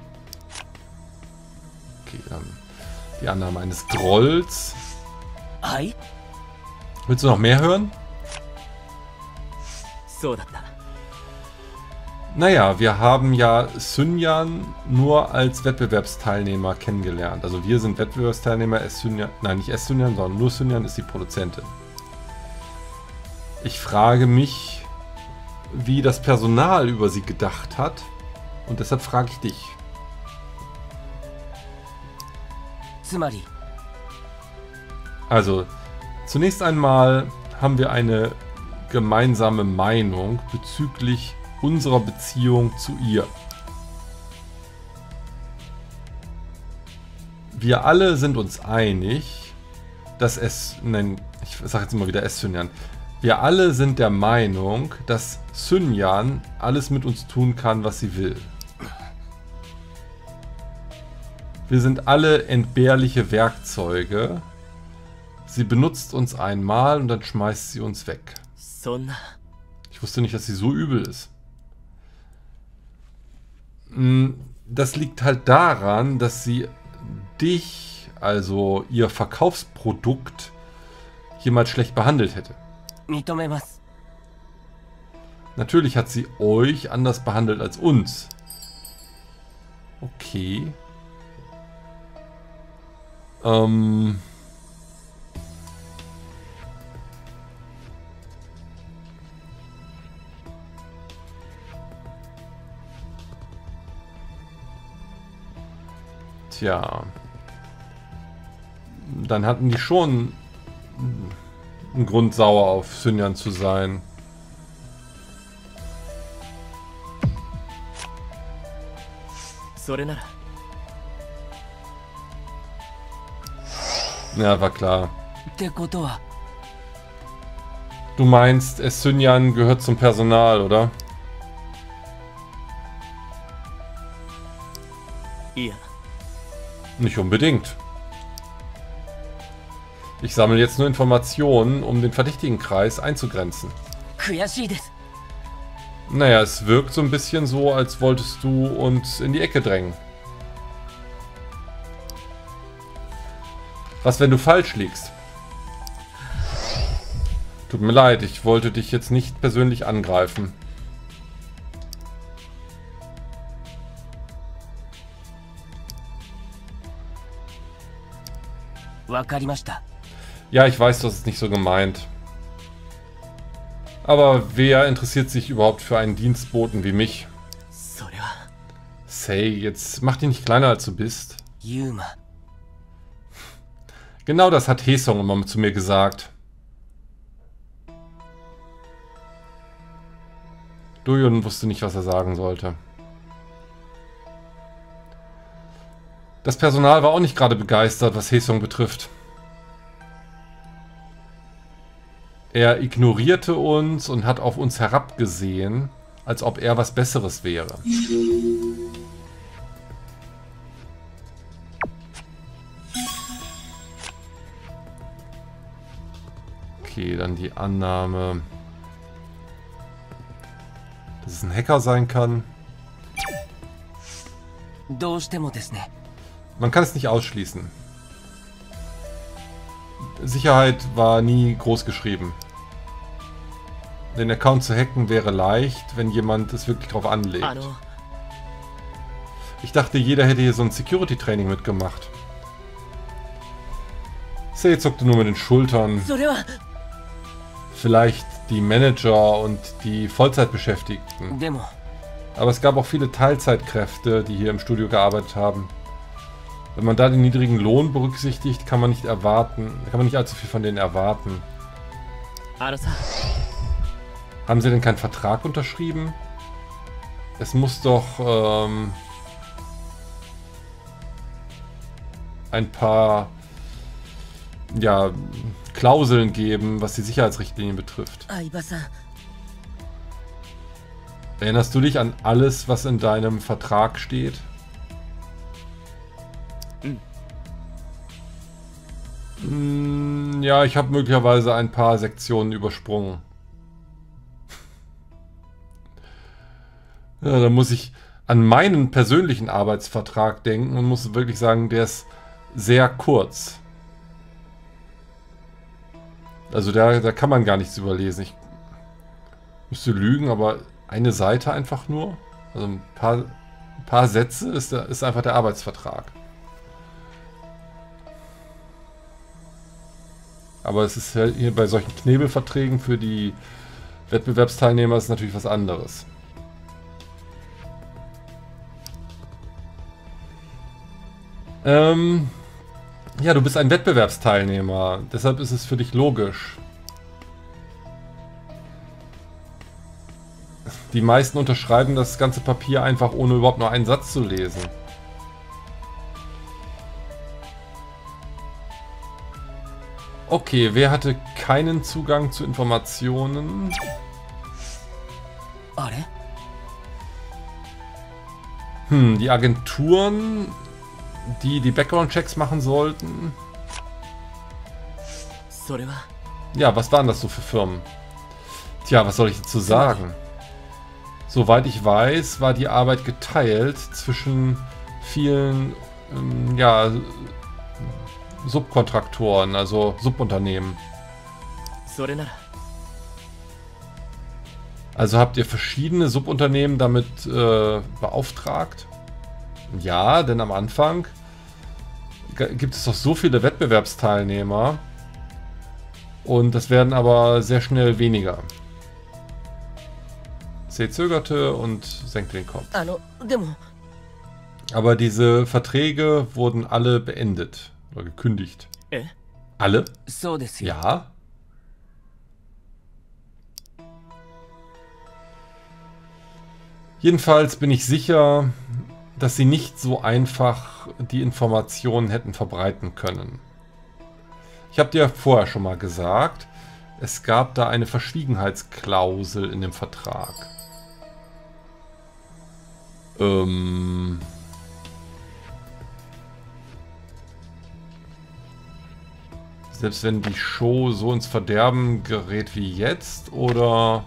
S1: Okay, dann die Annahme eines Grolls.
S3: はい。
S1: Willst du noch mehr hören?
S3: そうだった。
S1: Naja, wir haben ja Sunyan nur als Wettbewerbsteilnehmer kennengelernt. Also wir sind Wettbewerbsteilnehmer, Essunyan, nein, nicht Essunyan, sondern nur Sunyan ist die Produzentin. Ich frage mich, wie das Personal über sie gedacht hat, und deshalb frage ich dich.
S3: つまり、
S1: Also, zunächst einmal haben wir eine gemeinsame Meinung bezüglich unserer Beziehung zu ihr. Wir alle sind uns einig, dass es, nein, ich sage jetzt immer wieder Essunyan. Wir alle sind der Meinung, dass Sunyan alles mit uns tun kann, was sie will. Wir sind alle entbehrliche Werkzeuge. Sie benutzt uns einmal und dann schmeißt sie uns weg.
S3: そんな。
S1: Ich wusste nicht, dass sie so übel ist. Das liegt halt daran, dass sie dich, also ihr Verkaufsprodukt, jemals schlecht behandelt hätte.
S3: 認めます。
S1: Natürlich hat sie euch anders behandelt als uns. Okay. Ähm... Tja. Dann hatten die schon einen Grund, sauer auf Sunyan zu sein. Ja, war klar.
S3: ってことは、
S1: Du meinst, Essunyan gehört zum Personal, oder?
S3: いや、
S1: Nicht unbedingt. Ich sammle jetzt nur Informationen, um den Verdächtigenkreis einzugrenzen.
S3: 悔しいです。
S1: Naja, es wirkt so ein bisschen so, als wolltest du uns in die Ecke drängen. Was, wenn du falsch liegst? Tut mir leid, ich wollte dich jetzt nicht persönlich angreifen. Ja, ich weiß, das ist nicht so gemeint. Aber wer interessiert sich überhaupt für einen Dienstboten wie mich? Say, jetzt mach dich nicht kleiner als du bist.
S3: Yuma.
S1: Genau das hat Haesung immer zu mir gesagt. Doyun wusste nicht, was er sagen sollte. Das Personal war auch nicht gerade begeistert, was Haesung betrifft. Er ignorierte uns und hat auf uns herabgesehen, als ob er was Besseres wäre. Okay, dann die Annahme, dass es ein Hacker sein kann. Man kann es nicht ausschließen. Sicherheit war nie groß geschrieben. Den Account zu hacken wäre leicht, wenn jemand es wirklich drauf anlegt. Ich dachte, jeder hätte hier so ein Security-Training mitgemacht. Sei zuckte nur mit den Schultern.
S3: それは
S1: Vielleicht die Manager und die Vollzeitbeschäftigten.
S3: でも
S1: Aber es gab auch viele Teilzeitkräfte, die hier im Studio gearbeitet haben. Wenn man da den niedrigen Lohn berücksichtigt, kann man nicht erwarten, kann man nicht allzu viel von denen erwarten.
S3: あのさ
S1: Haben sie denn keinen Vertrag unterschrieben? Es muss doch ähm, ein paar ja, Klauseln geben, was die Sicherheitsrichtlinien betrifft.
S3: 相葉さん
S1: Erinnerst du dich an alles, was in deinem Vertrag steht? Hm, ja, ich habe möglicherweise ein paar Sektionen übersprungen. Ja, da muss ich an meinen persönlichen Arbeitsvertrag denken und muss wirklich sagen, der ist sehr kurz. Also da, da kann man gar nichts überlesen. Ich müsste lügen, aber eine Seite einfach nur. Also ein paar, ein paar Sätze ist, ist einfach der Arbeitsvertrag. Aber es ist halt hier bei solchen Knebelverträgen für die Wettbewerbsteilnehmer ist natürlich was anderes. Ähm, ja, du bist ein Wettbewerbsteilnehmer. Deshalb ist es für dich logisch. Die meisten unterschreiben das ganze Papier einfach, ohne überhaupt nur einen Satz zu lesen. Okay, wer hatte keinen Zugang zu Informationen?
S3: あれ
S1: Hm, die Agenturen, die die Background-Checks machen sollten.
S3: それは
S1: Ja, was waren das so für Firmen? Tja, was soll ich dazu sagen? Soweit ich weiß, war die Arbeit geteilt zwischen vielen ähm, ja, Subkontraktoren, also Subunternehmen.
S3: それなら
S1: Also habt ihr verschiedene Subunternehmen damit äh, beauftragt? Ja, denn am Anfang g- gibt es doch so viele Wettbewerbsteilnehmer und das werden aber sehr schnell weniger. Sie zögerte und senkte den Kopf.
S3: あのでも
S1: Aber diese Verträge wurden alle beendet oder gekündigt.
S3: え
S1: Alle?
S3: そうですよ
S1: Ja. Jedenfalls bin ich sicher, dass sie nicht so einfach die Informationen hätten verbreiten können. Ich habe dir vorher schon mal gesagt, es gab da eine Verschwiegenheitsklausel in dem Vertrag. Ähm... Selbst wenn die Show so ins Verderben gerät wie jetzt, oder...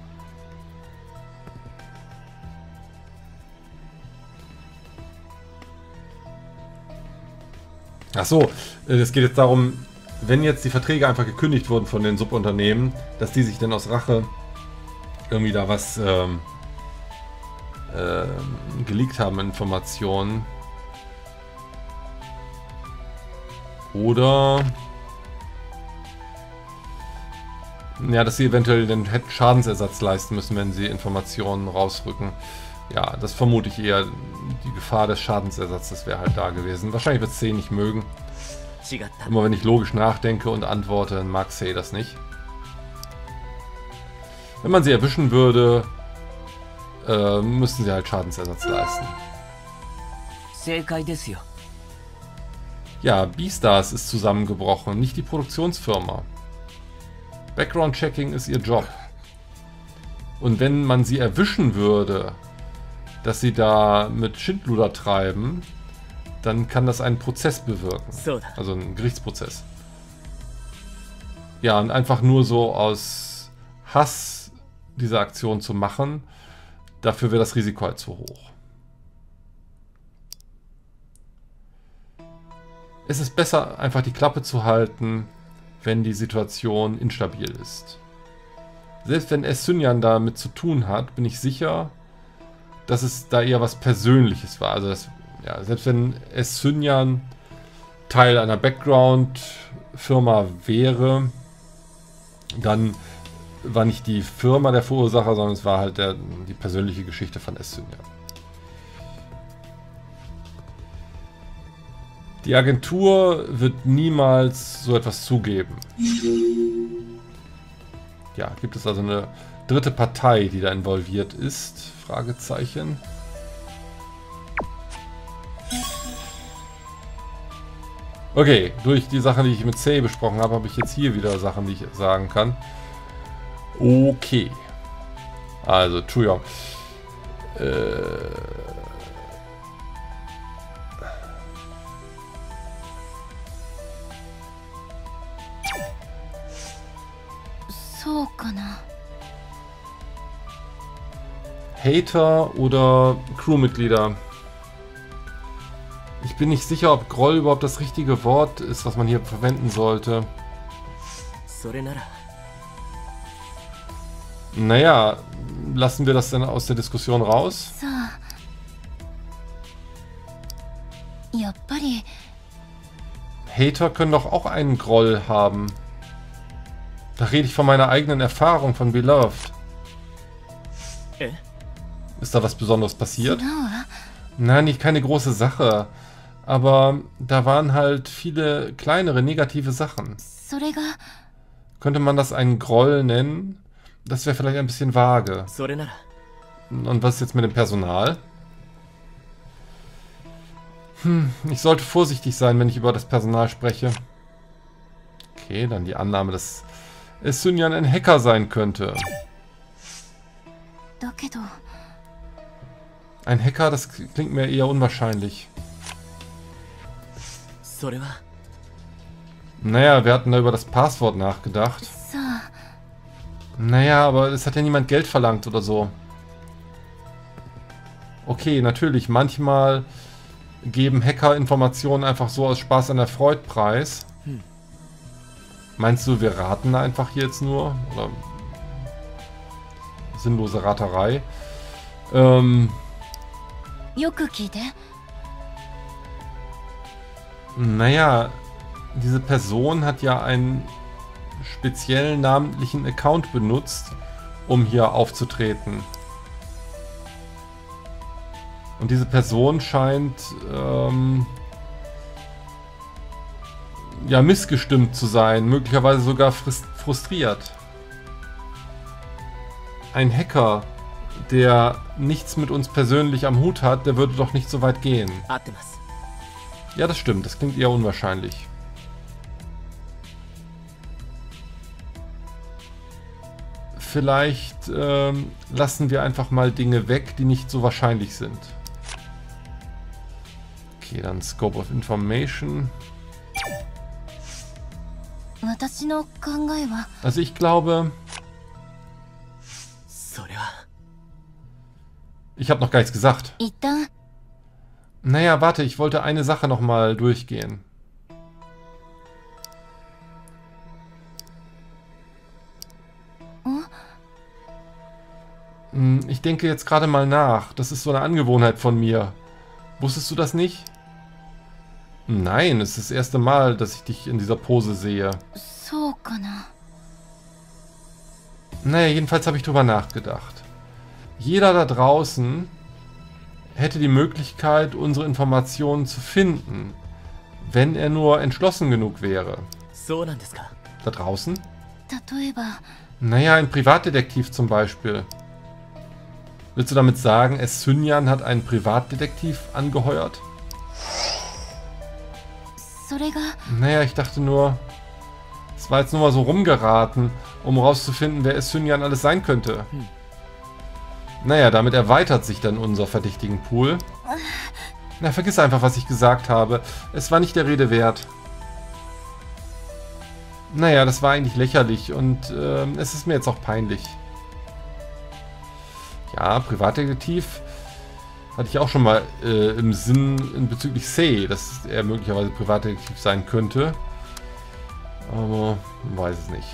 S1: Ach so, es geht jetzt darum, wenn jetzt die Verträge einfach gekündigt wurden von den Subunternehmen, dass die sich dann aus Rache irgendwie da was ähm, ähm, geleakt haben, Informationen. Oder... Ja, dass sie eventuell den hätten Schadensersatz leisten müssen, wenn sie Informationen rausrücken. Ja, das vermute ich eher. Die Gefahr des Schadensersatzes wäre halt da gewesen. Wahrscheinlich wird Sei nicht mögen.
S3: 違った
S1: Immer wenn ich logisch nachdenke und antworte, dann mag Sei das nicht. Wenn man sie erwischen würde, äh, müssten sie halt Schadensersatz leisten.
S3: 正解ですよ
S1: Ja, Beastars ist zusammengebrochen, nicht die Produktionsfirma. Background-Checking ist ihr Job. Und wenn man sie erwischen würde, dass sie da mit Schindluder treiben, dann kann das einen Prozess bewirken.
S3: そうだ
S1: Also einen Gerichtsprozess. Ja, und einfach nur so aus Hass diese Aktion zu machen, dafür wäre das Risiko halt zu hoch. Es ist besser, einfach die Klappe zu halten, wenn die Situation instabil ist. Selbst wenn Es-Sunyan damit zu tun hat, bin ich sicher, dass es da eher was Persönliches war. Also das, ja, selbst wenn Es-Sunyan Teil einer Background Firma wäre, dann war nicht die Firma der Verursacher, sondern es war halt der, die persönliche Geschichte von Es-Synjan. Die Agentur wird niemals so etwas zugeben. Ja, gibt es also eine dritte Partei, die da involviert ist? Fragezeichen. Okay, durch die Sachen, die ich mit C besprochen habe, habe ich jetzt hier wieder Sachen, die ich sagen kann. Okay. Also, Chuyong. Äh...
S2: So kann er.
S1: Hater oder Crewmitglieder? Ich bin nicht sicher, ob Groll überhaupt das richtige Wort ist, was man hier verwenden sollte. Naja, lassen wir das dann aus der Diskussion raus?
S2: So. Yappari.
S1: Hater können doch auch einen Groll haben. Da rede ich von meiner eigenen Erfahrung von Beloved.
S3: Äh?
S1: Ist da was Besonderes passiert?
S2: Genau.
S1: Nein, nicht keine große Sache. Aber da waren halt viele kleinere negative Sachen. Könnte man das einen Groll nennen? Das wäre vielleicht ein bisschen vage. Und was ist jetzt mit dem Personal? Hm, ich sollte vorsichtig sein, wenn ich über das Personal spreche. Okay, dann die Annahme, dass Es-Synjan ein Hacker sein könnte. Ein Hacker, das klingt mir eher unwahrscheinlich. Naja, wir hatten da über das Passwort nachgedacht. Naja, aber es hat ja niemand Geld verlangt oder so. Okay, natürlich, manchmal geben Hacker Informationen einfach so aus Spaß an der Freude preis. Hm. Meinst du, wir raten einfach hier jetzt nur? Oder sinnlose Raterei? Ähm... Naja, diese Person hat ja einen speziellen namentlichen Account benutzt, um hier aufzutreten. Und diese Person scheint ähm, ja missgestimmt zu sein, möglicherweise sogar frustriert. Ein Hacker, der nichts mit uns persönlich am Hut hat, der würde doch nicht so weit gehen. Ja, das stimmt. Das klingt eher unwahrscheinlich. Vielleicht ähm, lassen wir einfach mal Dinge weg, die nicht so wahrscheinlich sind. Okay, dann Scope of Information. Also ich glaube... Ich habe noch gar nichts gesagt. Naja, warte, ich wollte eine Sache nochmal durchgehen. Hm? Ich denke jetzt gerade mal nach. Das ist so eine Angewohnheit von mir. Wusstest du das nicht? Nein, es ist das erste Mal, dass ich dich in dieser Pose sehe.
S2: So kann er.
S1: Naja, jedenfalls habe ich drüber nachgedacht. Jeder da draußen hätte die Möglichkeit, unsere Informationen zu finden, wenn er nur entschlossen genug wäre. Da draußen? Naja, ein Privatdetektiv zum Beispiel. Willst du damit sagen, Es-Synjan hat einen Privatdetektiv angeheuert? Naja, ich dachte nur, es war jetzt nur mal so rumgeraten, um rauszufinden, wer Es-Synjan alles sein könnte. Hm. Naja, damit erweitert sich dann unser verdächtigen Pool. Na, vergiss einfach, was ich gesagt habe. Es war nicht der Rede wert. Naja, das war eigentlich lächerlich und äh, es ist mir jetzt auch peinlich. Ja, Privatdetektiv hatte ich auch schon mal äh, im Sinn in bezüglich C, dass er möglicherweise Privatdetektiv sein könnte. Aber man weiß es nicht.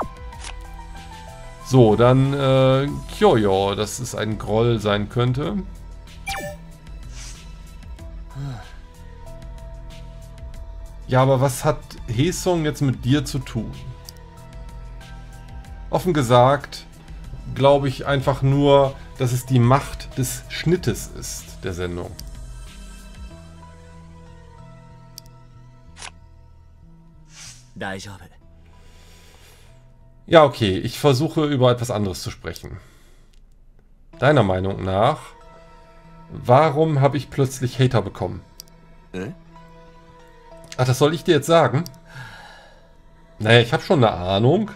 S1: So, dann äh, Kyoyo, dass es ein Groll sein könnte. Ja, aber was hat Haesung jetzt mit dir zu tun? Offen gesagt, glaube ich einfach nur, dass es die Macht des Schnittes ist, der Sendung. Ja, okay, ich versuche über etwas anderes zu sprechen. Deiner Meinung nach, warum habe ich plötzlich Hater bekommen?
S3: Äh?
S1: Ach, das soll ich dir jetzt sagen? Naja, ich habe schon eine Ahnung.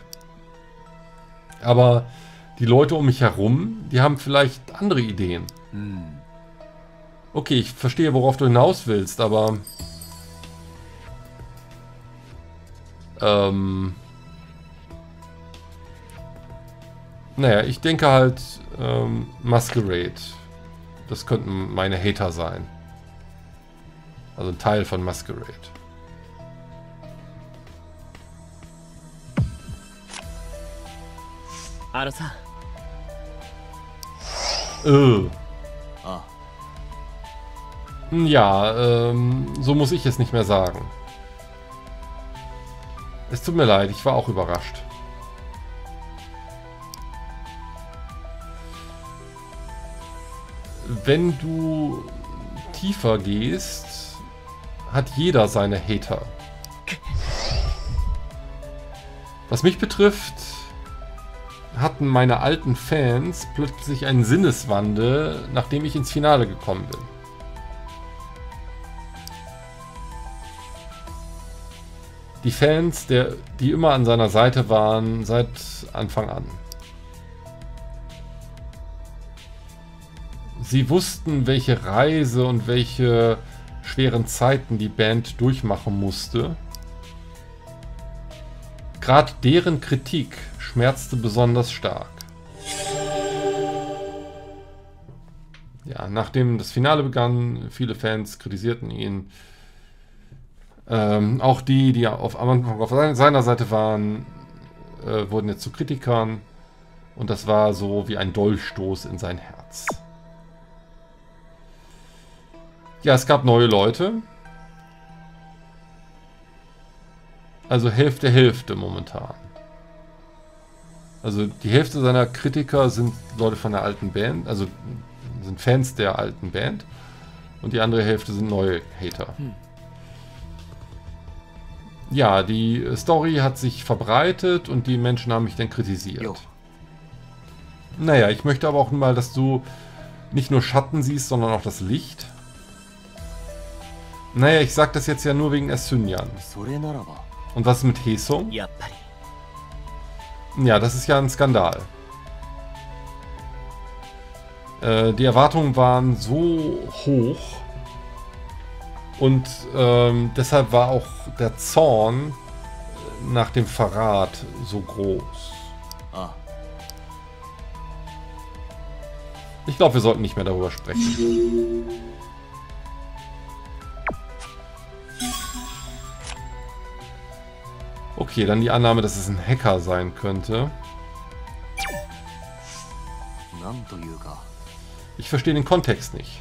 S1: Aber die Leute um mich herum, die haben vielleicht andere Ideen.
S3: Hm.
S1: Okay, ich verstehe, worauf du hinaus willst, aber... Ähm... Naja, ich denke halt, ähm, Masquerade. Das könnten meine Hater sein. Also ein Teil von Masquerade.
S3: Arasa.
S1: Äh.
S3: Ah.
S1: Ja, ähm, so muss ich es nicht mehr sagen. Es tut mir leid, ich war auch überrascht. Wenn du tiefer gehst, hat jeder seine Hater. Was mich betrifft, hatten meine alten Fans plötzlich einen Sinneswandel, nachdem ich ins Finale gekommen bin. Die Fans, der, die immer an seiner Seite waren, seit Anfang an. Sie wussten, welche Reise und welche schweren Zeiten die Band durchmachen musste. Gerade deren Kritik schmerzte besonders stark. Ja, nachdem das Finale begann, viele Fans kritisierten ihn. Ähm, auch die, die auf, auf seiner Seite waren, äh, wurden jetzt zu Kritikern. Und das war so wie ein Dolchstoß in sein Herz. Ja, es gab neue Leute. Also Hälfte, Hälfte momentan. Also die Hälfte seiner Kritiker sind Leute von der alten Band, also sind Fans der alten Band. Und die andere Hälfte sind neue Hater. Hm. Ja, die Story hat sich verbreitet und die Menschen haben mich dann kritisiert. Jo. Naja, ich möchte aber auch mal, dass du nicht nur Schatten siehst, sondern auch das Licht. Naja, ich sag das jetzt ja nur wegen Esynjan. Und was ist mit Haesung? Ja, das ist ja ein Skandal. Äh, die Erwartungen waren so hoch und ähm, deshalb war auch der Zorn nach dem Verrat so groß. Ah. Ich glaube, wir sollten nicht mehr darüber sprechen. Okay, dann die Annahme, dass es ein Hacker sein könnte. Ich verstehe den Kontext nicht.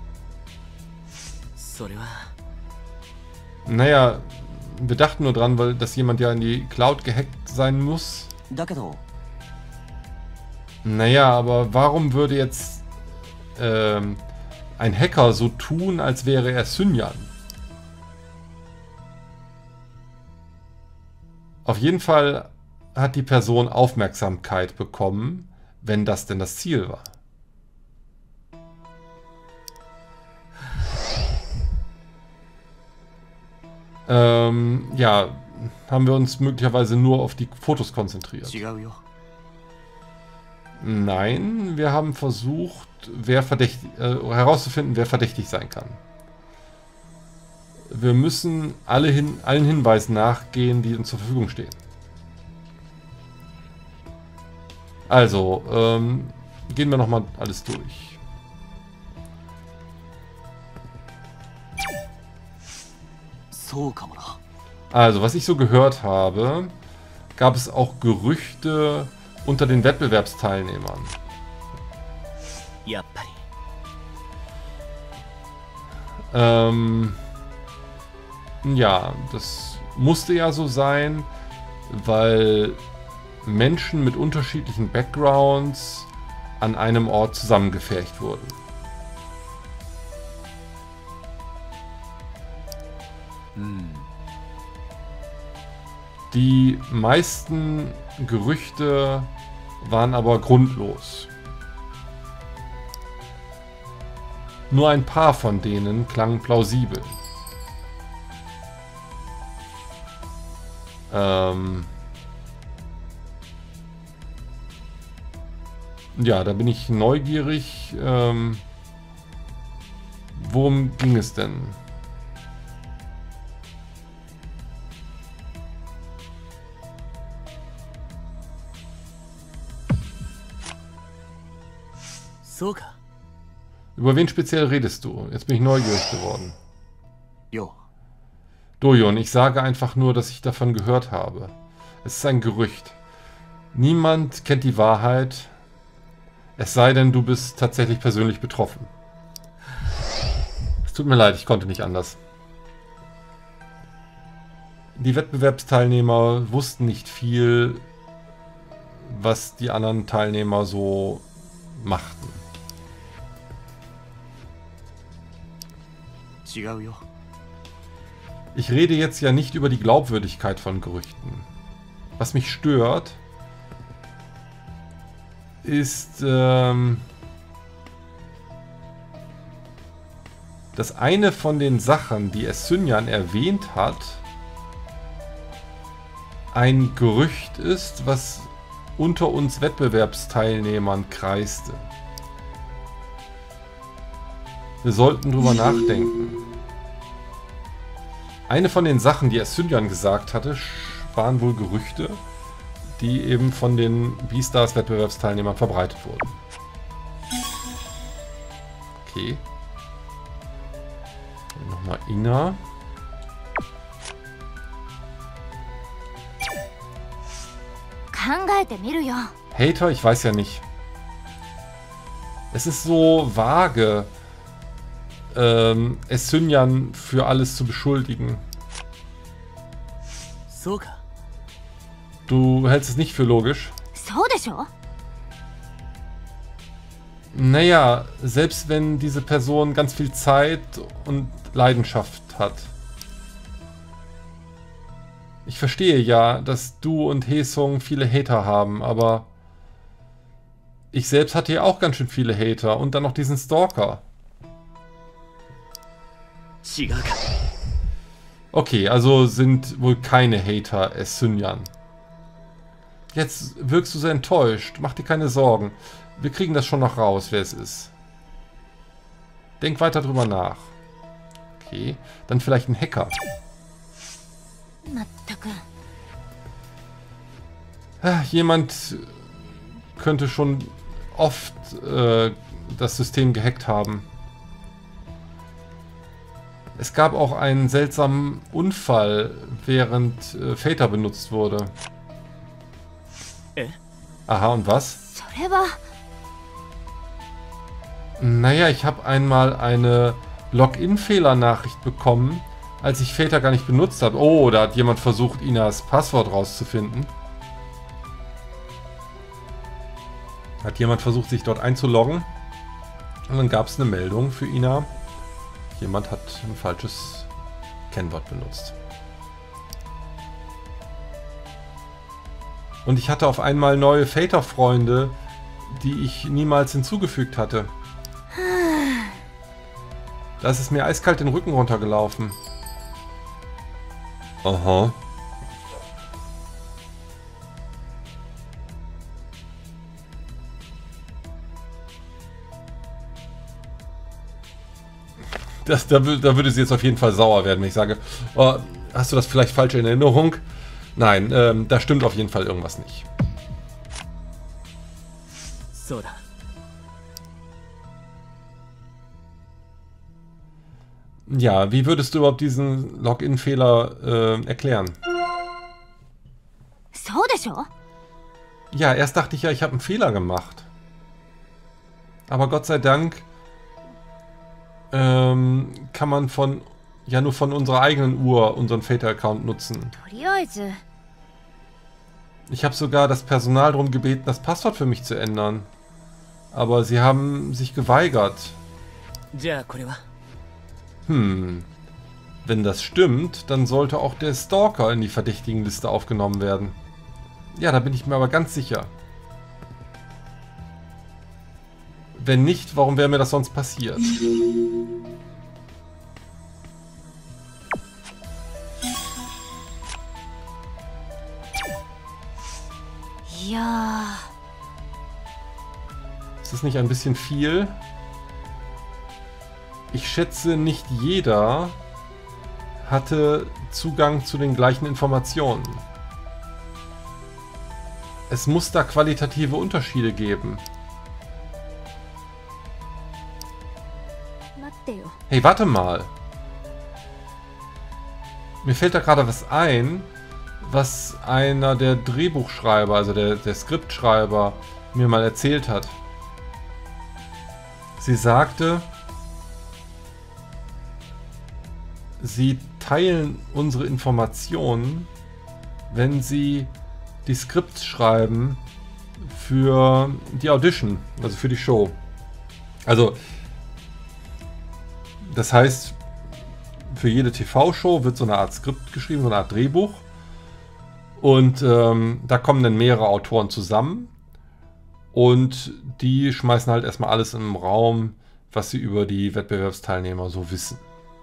S1: Naja, wir dachten nur dran, weil dass jemand ja in die Cloud gehackt sein muss. Naja, aber warum würde jetzt ähm, ein Hacker so tun, als wäre er Synjan? Auf jeden Fall hat die Person Aufmerksamkeit bekommen, wenn das denn das Ziel war. Ähm, ja, haben wir uns möglicherweise nur auf die Fotos konzentriert. Nein, wir haben versucht, wer verdächtig, äh, herauszufinden, wer verdächtig sein kann. Wir müssen alle hin, allen Hinweisen nachgehen, die uns zur Verfügung stehen. Also, ähm, gehen wir nochmal alles durch. Also, was ich so gehört habe, gab es auch Gerüchte unter den Wettbewerbsteilnehmern. Ähm... Ja, das musste ja so sein, weil Menschen mit unterschiedlichen Backgrounds an einem Ort zusammengefercht wurden.
S3: Hm.
S1: Die meisten Gerüchte waren aber grundlos. Nur ein paar von denen klangen plausibel. Ähm ja, da bin ich neugierig. Ähm worum ging es denn?
S3: Soka.
S1: Über wen speziell redest du? Jetzt bin ich neugierig geworden.
S3: Jo.
S1: Dojon, ich sage einfach nur, dass ich davon gehört habe. Es ist ein Gerücht. Niemand kennt die Wahrheit, es sei denn, du bist tatsächlich persönlich betroffen. Es tut mir leid, ich konnte nicht anders. Die Wettbewerbsteilnehmer wussten nicht viel, was die anderen Teilnehmer so machten. Ich rede jetzt ja nicht über die Glaubwürdigkeit von Gerüchten. Was mich stört, ist, ähm, dass eine von den Sachen, die Esynjan erwähnt hat, ein Gerücht ist, was unter uns Wettbewerbsteilnehmern kreiste. Wir sollten drüber nachdenken. Eine von den Sachen, die Esynjan gesagt hatte, waren wohl Gerüchte, die eben von den Beastars Wettbewerbsteilnehmern verbreitet wurden. Okay. Nochmal Ina. Hater, ich weiß ja nicht. Es ist so vage, ähm, Esynjan für alles zu beschuldigen.
S3: Soka.
S1: Du hältst es nicht für logisch? Naja, selbst wenn diese Person ganz viel Zeit und Leidenschaft hat. Ich verstehe ja, dass du und Haesung viele Hater haben, aber ich selbst hatte ja auch ganz schön viele Hater und dann noch diesen Stalker. Okay, also sind wohl keine Hater Esynjan. Jetzt wirkst du sehr enttäuscht. Mach dir keine Sorgen. Wir kriegen das schon noch raus, wer es ist. Denk weiter drüber nach. Okay, dann vielleicht ein Hacker. Ah, jemand könnte schon oft äh, das System gehackt haben. Es gab auch einen seltsamen Unfall, während äh, Fater benutzt wurde.
S3: Äh?
S1: Aha, und was? Naja, ich habe einmal eine Login-Fehler-Nachricht bekommen, als ich Fater gar nicht benutzt habe. Oh, da hat jemand versucht, Inas Passwort rauszufinden. Hat jemand versucht, sich dort einzuloggen. Und dann gab es eine Meldung für Ina. Jemand hat ein falsches Kennwort benutzt. Und ich hatte auf einmal neue Fater-Freunde, die ich niemals hinzugefügt hatte. Da ist es mir eiskalt den Rücken runtergelaufen. Aha. Das, da, da würde sie jetzt auf jeden Fall sauer werden, wenn ich sage, oh, hast du das vielleicht falsch in Erinnerung? Nein, ähm, da stimmt auf jeden Fall irgendwas nicht.
S3: So da.
S1: Ja, wie würdest du überhaupt diesen Login-Fehler äh, erklären? Ja, erst dachte ich ja, ich habe einen Fehler gemacht. Aber Gott sei Dank ähm, kann man von ja nur von unserer eigenen Uhr unseren Fatal-Account nutzen.
S2: とりあえず
S1: Ich habe sogar das Personal darum gebeten, das Passwort für mich zu ändern. Aber sie haben sich geweigert.
S3: じゃあこれは
S1: Hm. Wenn das stimmt, dann sollte auch der Stalker in die Verdächtigenliste aufgenommen werden. Ja, da bin ich mir aber ganz sicher. Wenn nicht, warum wäre mir das sonst passiert?
S2: Ja.
S1: Ist das nicht ein bisschen viel? Ich schätze, nicht jeder hatte Zugang zu den gleichen Informationen. Es muss da qualitative Unterschiede geben.
S2: 待ってよ。
S1: Hey, warte mal. Mir fällt da gerade was ein, was einer der Drehbuchschreiber, also der, der Skriptschreiber, mir mal erzählt hat. Sie sagte, sie teilen unsere Informationen, wenn sie die Skripts schreiben für die Audition, also für die Show. Also, das heißt, für jede T V-Show wird so eine Art Skript geschrieben, so eine Art Drehbuch. Und ähm, da kommen dann mehrere Autoren zusammen. Und die schmeißen halt erstmal alles im Raum, was sie über die Wettbewerbsteilnehmer so wissen.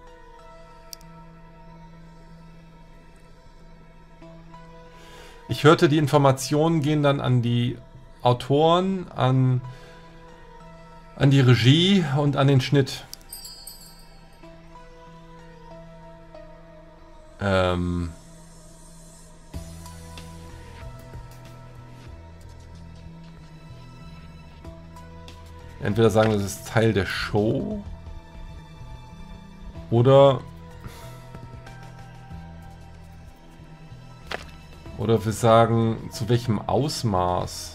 S1: Ich hörte, die Informationen gehen dann an die Autoren, an, an die Regie und an den Schnitt. Ähm... Entweder sagen, das ist Teil der Show oder oder wir sagen, zu welchem Ausmaß.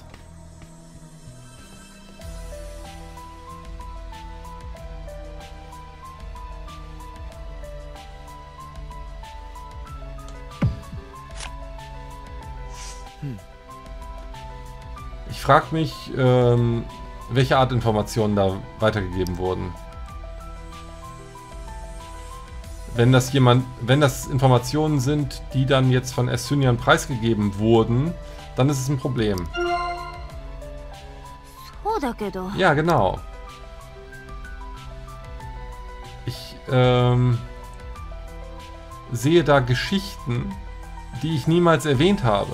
S3: Hm.
S1: Ich frage mich, ähm, welche Art Informationen da weitergegeben wurden. Wenn das jemand, wenn das Informationen sind, die dann jetzt von Essynian preisgegeben wurden, dann ist es ein Problem.
S2: そうだけど。
S1: Ja, genau. Ich ähm, sehe da Geschichten, die ich niemals erwähnt habe.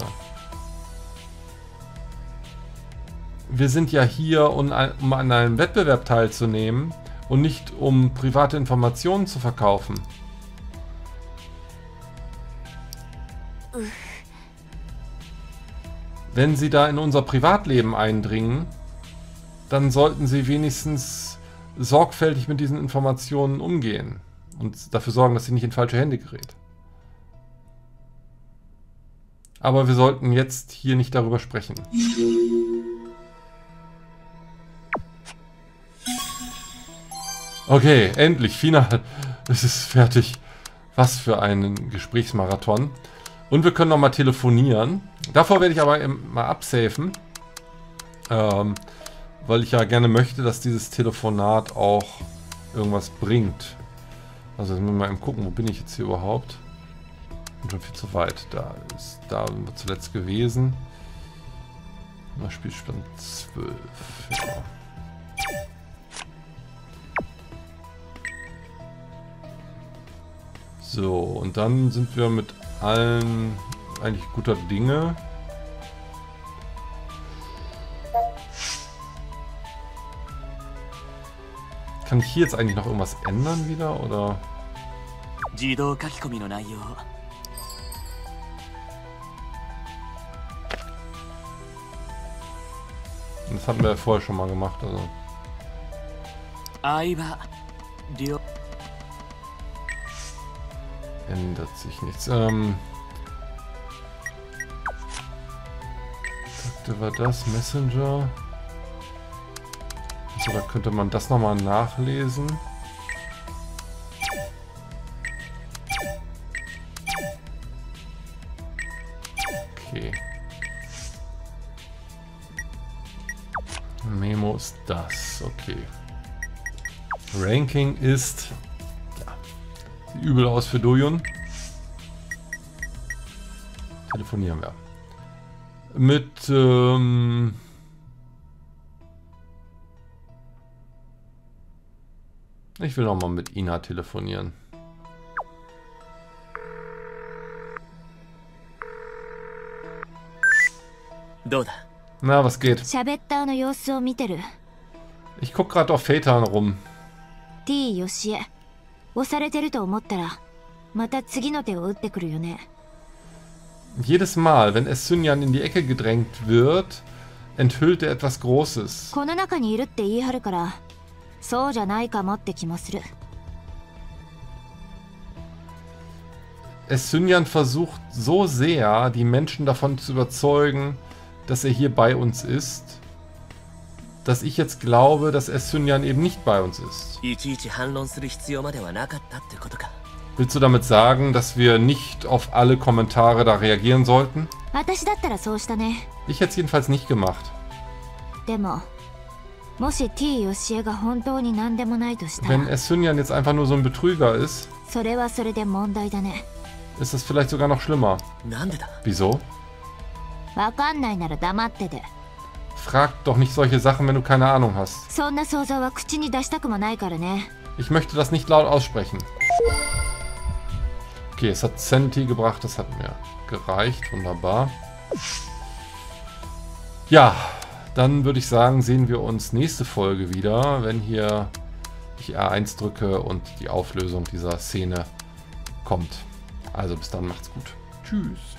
S1: Wir sind ja hier, um an, um an einem Wettbewerb teilzunehmen und nicht um private Informationen zu verkaufen. Wenn Sie da in unser Privatleben eindringen, dann sollten Sie wenigstens sorgfältig mit diesen Informationen umgehen und dafür sorgen, dass sie nicht in falsche Hände gerät. Aber wir sollten jetzt hier nicht darüber sprechen. Okay, endlich, final. Es ist fertig. Was für ein Gesprächsmarathon. Und wir können noch mal telefonieren. Davor werde ich aber mal absafen. Ähm, weil ich ja gerne möchte, dass dieses Telefonat auch irgendwas bringt. Also jetzt müssen wir mal eben gucken, wo bin ich jetzt hier überhaupt? Ich bin schon viel zu weit. Da ist da sind wir zuletzt gewesen. Na, Spielstand zwölf. Ja. So, und dann sind wir mit allen eigentlich guter Dinge. Kann ich hier jetzt eigentlich noch irgendwas ändern wieder, oder? Das hatten wir ja vorher schon mal gemacht, also. Ändert sich nichts. Ähm. Sagte war das Messenger. Also da könnte man das nochmal nachlesen. muss das. Okay. Ranking ist... Ja, sieht übel aus für Dojun. Telefonieren wir. Mit... Ähm, ich will nochmal mit Ina telefonieren. Na, was geht? Ich guck gerade auf Phaeton rum.
S2: T. Yoshie. 押されてると思ったら、また次の手を打ってくるよね。
S1: Jedes Mal, wenn Essunyan in die Ecke gedrängt wird, enthüllt er etwas Großes.
S2: この中にいるって言い張るから、そうじゃないかもって気もする。
S1: Essunyan versucht so sehr, die Menschen davon zu überzeugen, dass er hier bei uns ist, dass ich jetzt glaube, dass Essunyan eben nicht bei uns ist. Willst du damit sagen, dass wir nicht auf alle Kommentare da reagieren sollten? Ich hätte es jedenfalls nicht gemacht. Wenn Essunyan jetzt einfach nur so ein Betrüger ist, ist das vielleicht sogar noch schlimmer. Wieso? Frag doch nicht solche Sachen, wenn du keine Ahnung hast. Ich möchte das nicht laut aussprechen. Okay, es hat Senti gebracht, das hat mir gereicht. Wunderbar. Ja, dann würde ich sagen, sehen wir uns nächste Folge wieder, wenn hier ich R eins drücke und die Auflösung dieser Szene kommt. Also bis dann, macht's gut. Tschüss.